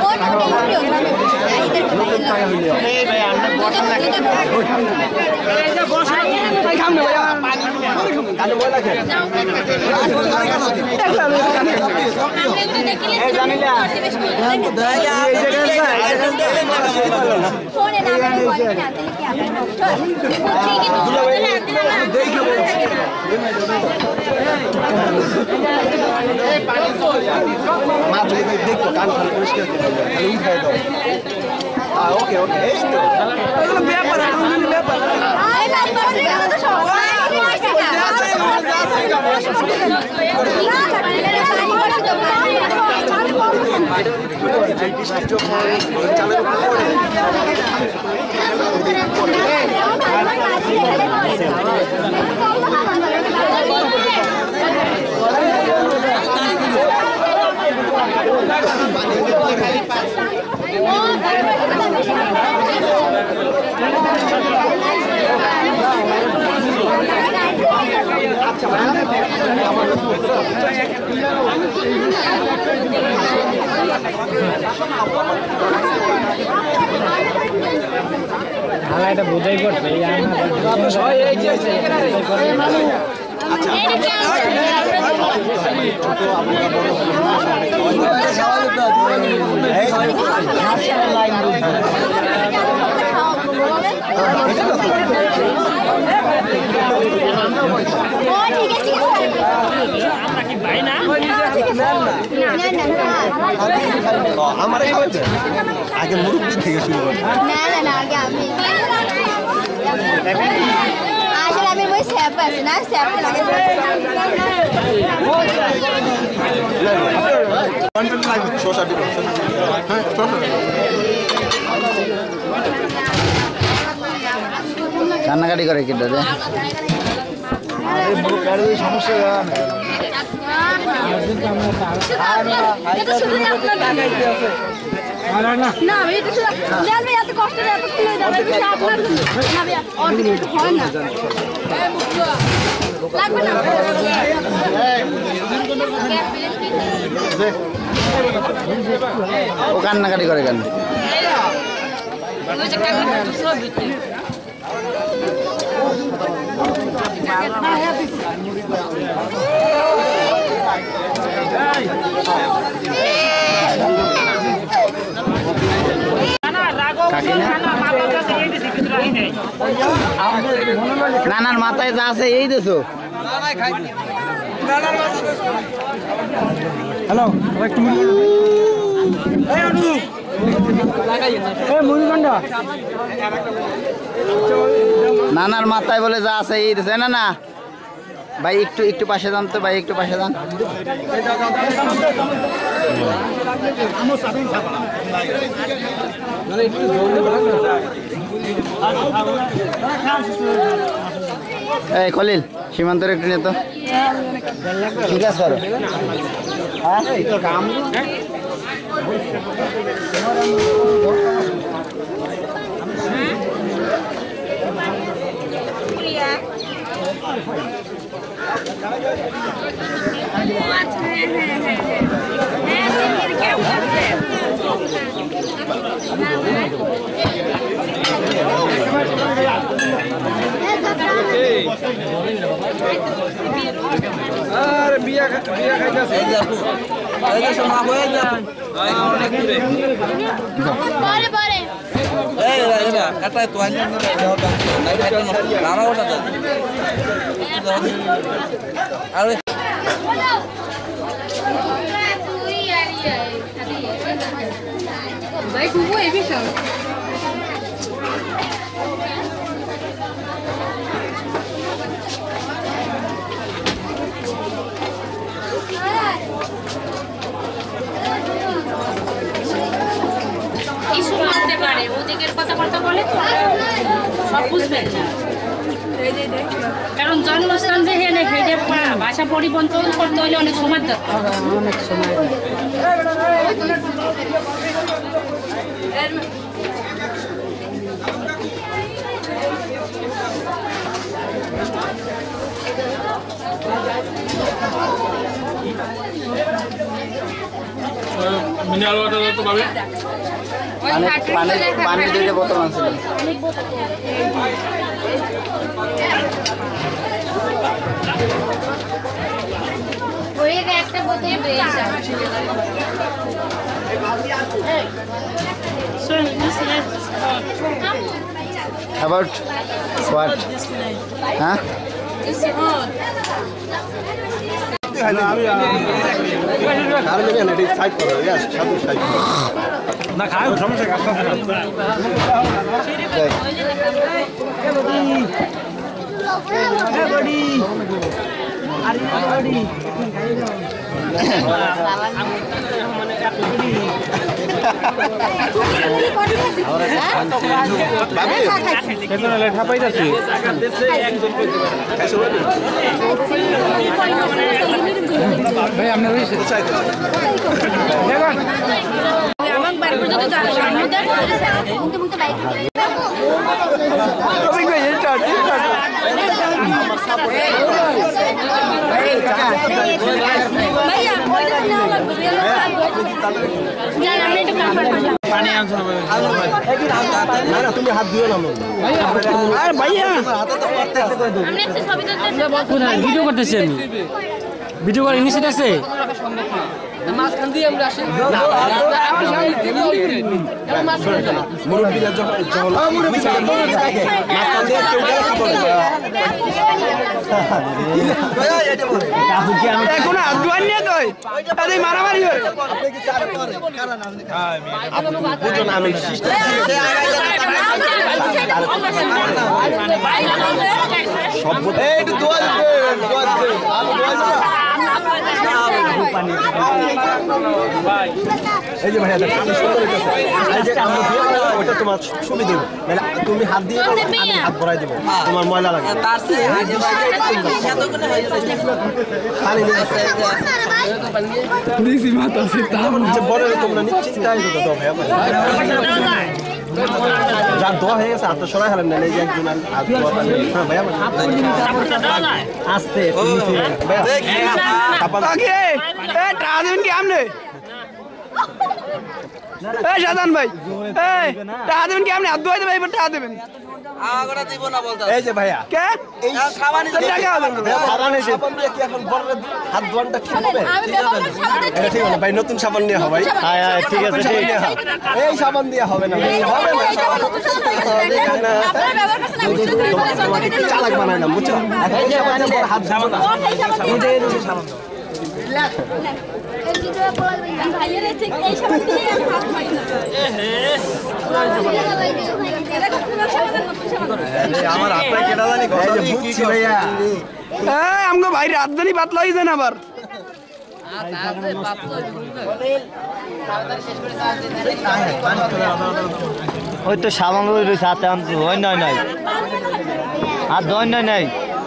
দেখো কান খালি পরিষ্কার খালি উঠাই দাও ওকে ওকে এই তো ব্যাপার ব্যাপার এটা বোঝাই করছে আমারে খাওয়াচ্ছে আগে মুরব্বি থেকে শুরু করে না না না আগে আমি আসলে আমি ওই স্যাপ আছে না স্যাপ লাগে শসা দিব হ্যাঁ কান্নাকাটি করে কিন্তু রে সমস্যা না ভাই এটা শুধু দেন ভাই এত কষ্ট করে এত কিলো যাবে কিছু আপনার না ভাই অর্ধেক হয় না লাগবে না ও কান্নাকাটি করে কেন নানার মাথায় যা আছে এই দেছো হ্যালো নানার মাথায় বলে যা আছে এই দেছে না না ভাই একটু একটু পাশে যান তো ভাই একটু পাশে যান এই খলিল সীমান্তর একটু নিয়ে তো ঠিক আছে করো আরে বিয়া বিয়া খাইতাছে এই দেখো এই যে সোনা বয়ে যা অনেক দূরে পরে পরে এই এরা কাটা তো আইনা দাও দাও নাই এটা নারা ওটা দাও আরে তুই আরি ভাই খুব এই বিষয় ইস্যু মানতে পারে ওদিকের কথাবার্তা বলে সব বুঝবেন না কারণ জন্মস্থান যেখানে হেঁটে ভাষা পরিবর্তন করতে হলে অনেক সময় দরকার অনেক সময় মিনারেল ওয়াটার তো পাবে পানি পানি পানি দুইটা বোতল আনছিলাম ওই একটা বোতল বেশ So this is about what huh না খায় সমস্যা লেখা পাইতাছি ভাই আপনার আমার বাড়ি পর্যন্ত যাবে সামনেদার মুখে মুখে বাইক ভাইয়া ওইটা না লাগবে পানি আনছো না তুমি হাত দিও না আরে ভাইয়া হাতে তো করতে আমি একটা ছবি তুলতে ভিডিও করতেছি আমি ভিডিও করার ইনিশিয়েটিভ আছে মাঝখান দিয়ে আমরা আসি আপনি সামনে থেকে মুরব্বিরা যখন মুরব্বি থাকে মাঝখান দিয়ে কেউ গেলে কি করবে এখন আদুয়ান নিয়ে কই আরে মারামারি করে আপনি কি চার করে কারণ আপনি বুঝুন আমি সিস্টেম সব এই একটু দোয়া দিবেন দোয়া দিবেন আমি দোয়া দিবেন এই যে ভাইয়া দেখো কি সুন্দর হইতেছে এই যে আমরা দিয়ে দিলাম ওটা তোমার সুবিধা দেব মানে তুমি হাত দিয়ে করো আমি হাত ভরাই দেব তোমার ময়লা লাগে তার চেয়ে আগে এতগুলো হয়ে যাচ্ছে পানি নিয়ে দিছি মাথা সে তাম যে বড় তোমরা নিশ্চিন্তাই তো দাও ভাইয়া যা দোয়া হয়ে গেছে হাতটা সরাই হলেন না এই যে একজন হাত হ্যাঁ ভাইয়া আস্তে নিচে ভাইয়া আগে এ টাকা দেবেন কি আমনে এই শাহজাহান ভাই এই টাকা দেবেন কি আমনে হাত ধোয়াই দেবেন এবার টাকা দেবেন আগরা দিব না বলতা এই যে ভাইয়া কে এই সাবান এসে টাকা দেবেন সাবান এসে সাবান দিয়ে কি এখন বড় হাত ধোয়ানটা ঠিক হবে এটা ঠিক হবে ভাই নতুন সাবান নিয়ে হবে ভাই হ্যাঁ হ্যাঁ ঠিক আছে ঠিক আছে এই সাবান দিয়ে হবে না হবে না তোমাকে চালাক বানাইলাম বুঝছো এই যে হাত সাবান এই যে এই সাবান আমার হাতটা কেটে জানি বুঝছি ভাইয়া এই আমগো ভাই রাজধানী পাতলা হইছে না আবার ওই তো সাবান রয়েছে হাতে আনতে হয় নয় নয় আর দয় নয় নাই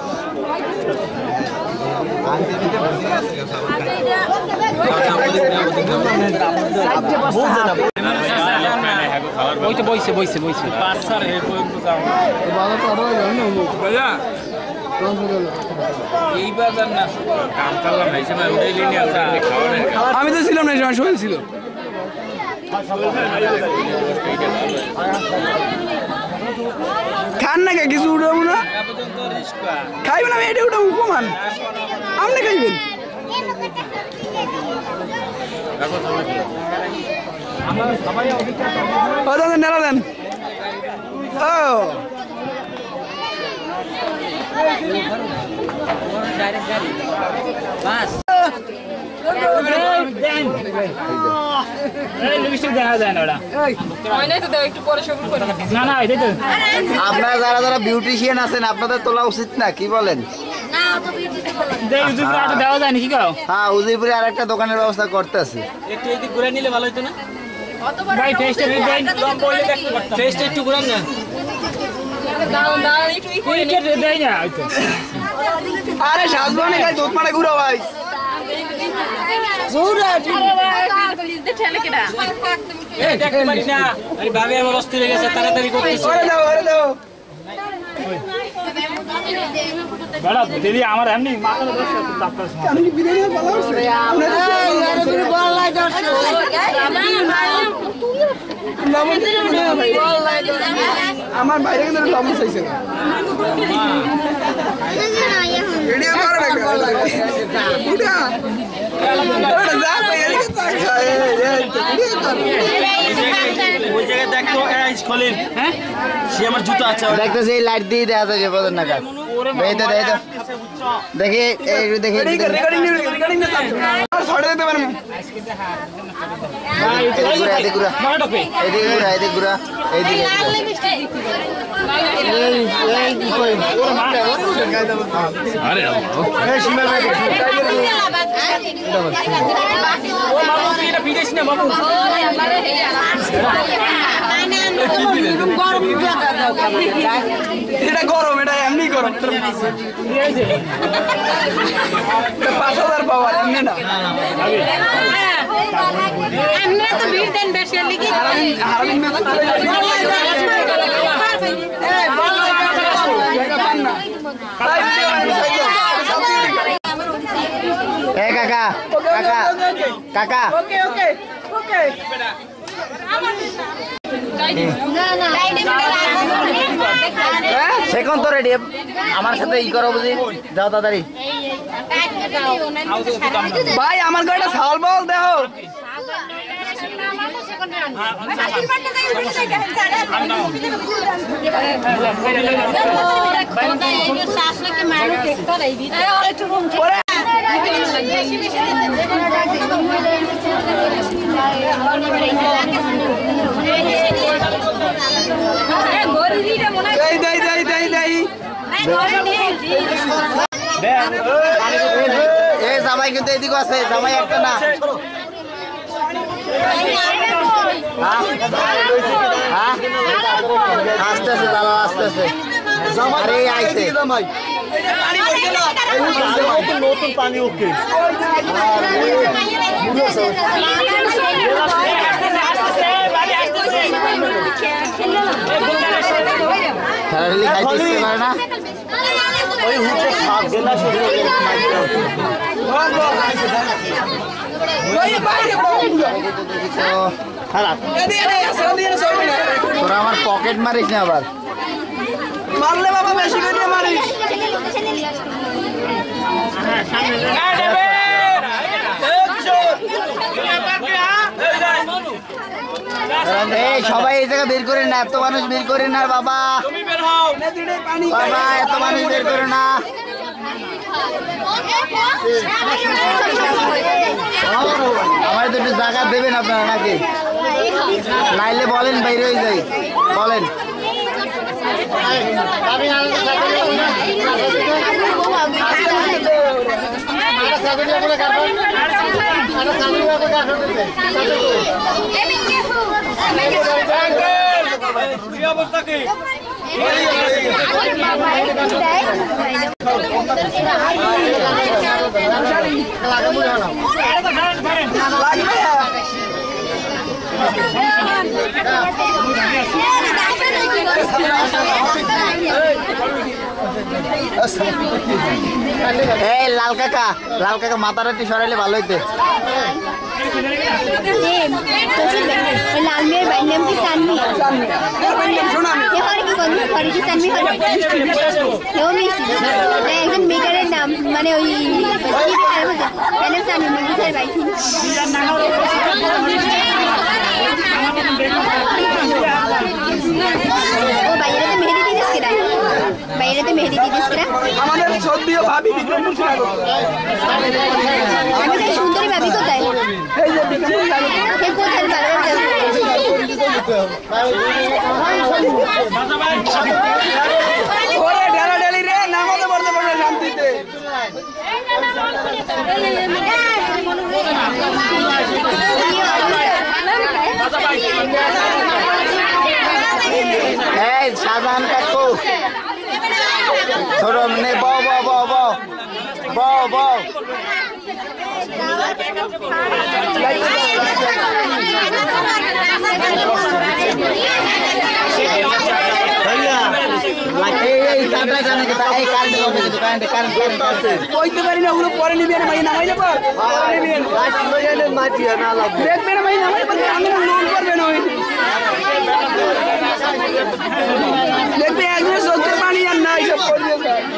ওই তো বইছে বইছে বইছে আমি তো ছিলাম না এই সময় সোহেল ছিল খান না কিছু উঠাবো না খাইবেন আমি এটা উঠাবো কমান আপনি খাইবেন নেলা দেন ও আপনারা যারা যারা বিউটিশিয়ান আছেন আপনাদের তোলা উচিত না কি বলেন? দেওয়া যায় নাকি কাউ? হ্যাঁ উদয়পুরে আর একটা দোকানের ব্যবস্থা করতেছি। একটু এদিক ঘুরে নিলে ভালো হতো না ভাই? ফেসটা ফেসটা একটু ঘুরান না। আরে সাজবানি গাই দুধ মারা ঘুরা ভাই ভাবে আমার অস্থির হয়ে গেছে তাড়াতাড়ি করতেছি দিদি আমার এমনি আমার বাইরে কিন্তু লম্বা চাইছে দেখতেছি এই লাইট দিয়ে দেখা যায় বিপদের নাগাদ দেখি দেখি এদিকে ঘুরা এইদিকে এটা গরম এটা এমনি গরম পাঁচ হাজার পাওয়ার এমনি না এ কাকা কাকা কাকা ওকে ওকে ওকে সেখন তো রেডি আমার সাথে ই করো বুঝি যাও তাড়াতাড়ি ভাই আমার গাড়িটা ছাল বল দেখো জামাই কিন্তু এদিকে আছে, জামাই একটা না। আস্তে আস্তে দাঁড়া, আস্তে আস্তে। আরে আইছে নতুন পানি ওকে খেলাধুলি খাইতে ইচ্ছে করে না। ওই হুচে খাপ গেলা শুরু হয়ে গেল। তোরা আমার পকেট মারিস না আবার। মারলে বাবা বেশি করে মারিস। এই সবাই এই জায়গা বের করে না, এত মানুষ বের করে না বাবা। বাবা এত মানুষ বের করে না। আমার তো একটু জায়গা দেবেন আপনারা নাকি? নাইলে বলেন বাইরে হয়ে যাই, বলেন। অবস্থা কি? এই লাল কাকা, লাল কাকা মাথাটা একটু সরাইলে ভালো হইতে। লাল মেয়ের বাড়ির নাম কি সানমি? একজন মেকারের নাম মানে ওই সানমি মেঘিসার বাড়ি। ও বাইরে তো মেহেদি দিদিস কেরা, বাইরে তো মেহেদি দিদিস কেরা। আমাদের সদ্যীয় ভাবি বিক্রমপুর ছিল। আমাদের সুন্দরী ভাবি কোথায়? এই যে বিক্রমপুর ছিল। কে কোথায় ভালো? ওরে ঢেলা ঢেলি রে, নামাজে পড়তে পারে শান্তিতে। এই শাহজাহান কাকু ছোট নে ব ব ব ব ব ব কইতে পারি না ওগুলো পরে নিবি না, মাই নামাইলে পর দেখবে না, মাই নামাইলে পর আমি লোন করবে না। ওই দেখবে একদিন সত্যি পানি আর নাই সব করে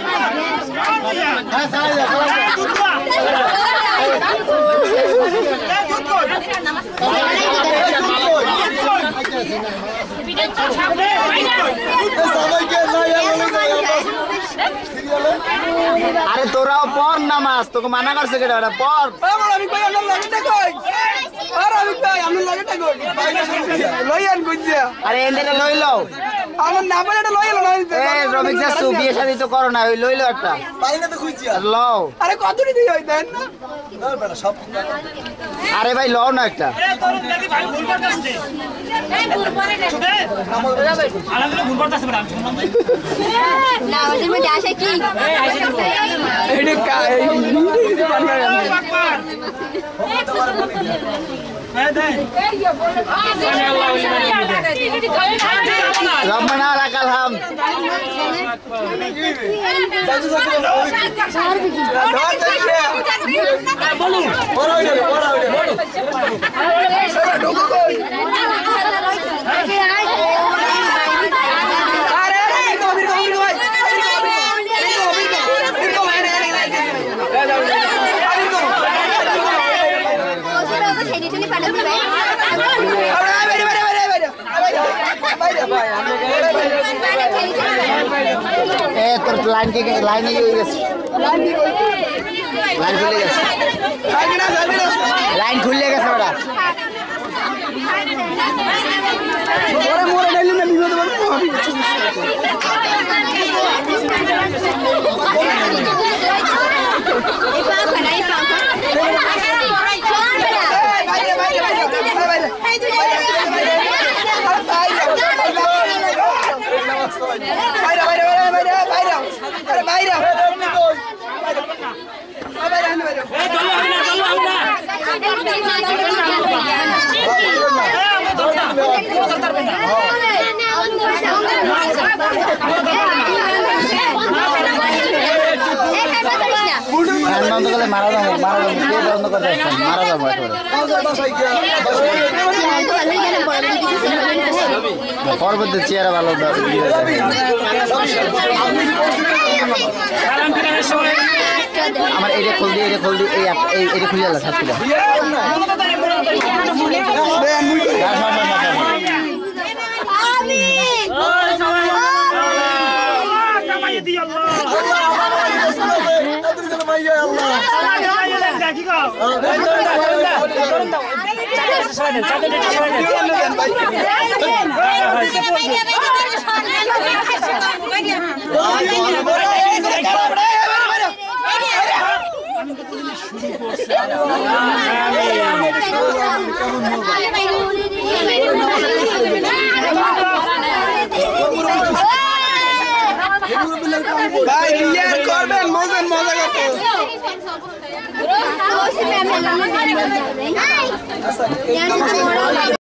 আরে তোরাও পর নামাজ, তোকে মানা করছে কেটে পর। আমি কই আমার লাগেটা কই? আর আমি কই আমার লাগেটা কই? লইয়ান কইছিয়া। আরে এন্ডেটা লই লও। আমার না বলে এটা লইলো না। এই রবিক যা সু বিয়ে শাদি তো করো না, ওই লই লও একটা। পারি না তো কইছিয়া। লও। আরে কত দিই হই দেন না? না বেটা সব। আরে ভাই লও না একটা। এ তরুণ লাগি ভাই ভুল করতেছে। এই ভুল করে না। নামাজ পড়া যাবে। আলাদা ভুল করতেছে বড় আমি শুনলাম ভাই। না ওদের মধ্যে আসে কি? এই হাসি দেবো। এইটা কা এই রহমানা লাকাল হাম। বলুন বড় হইলো বড় হইলো আরে আরে কবির কবির ভাই এ তোর লাইন কে লাইন হয়ে গেছে, লাইন খুলে গেছে, লাইন খুলে গেছে ওরা। ওরে মোরে ডাইলি না বিপদ বলে এই পা খারাই পা মারা যাবো মারা যাবো কে বন্ধ করতে মারা যাবো পরবর্তী চেয়ারে ভালো আমার এটা খুল দিয়ে এটা খুল দিয়ে এই এটা খুলে গেল সাত কিলো ভাই ইয়ার করবেন মজা মজা করতে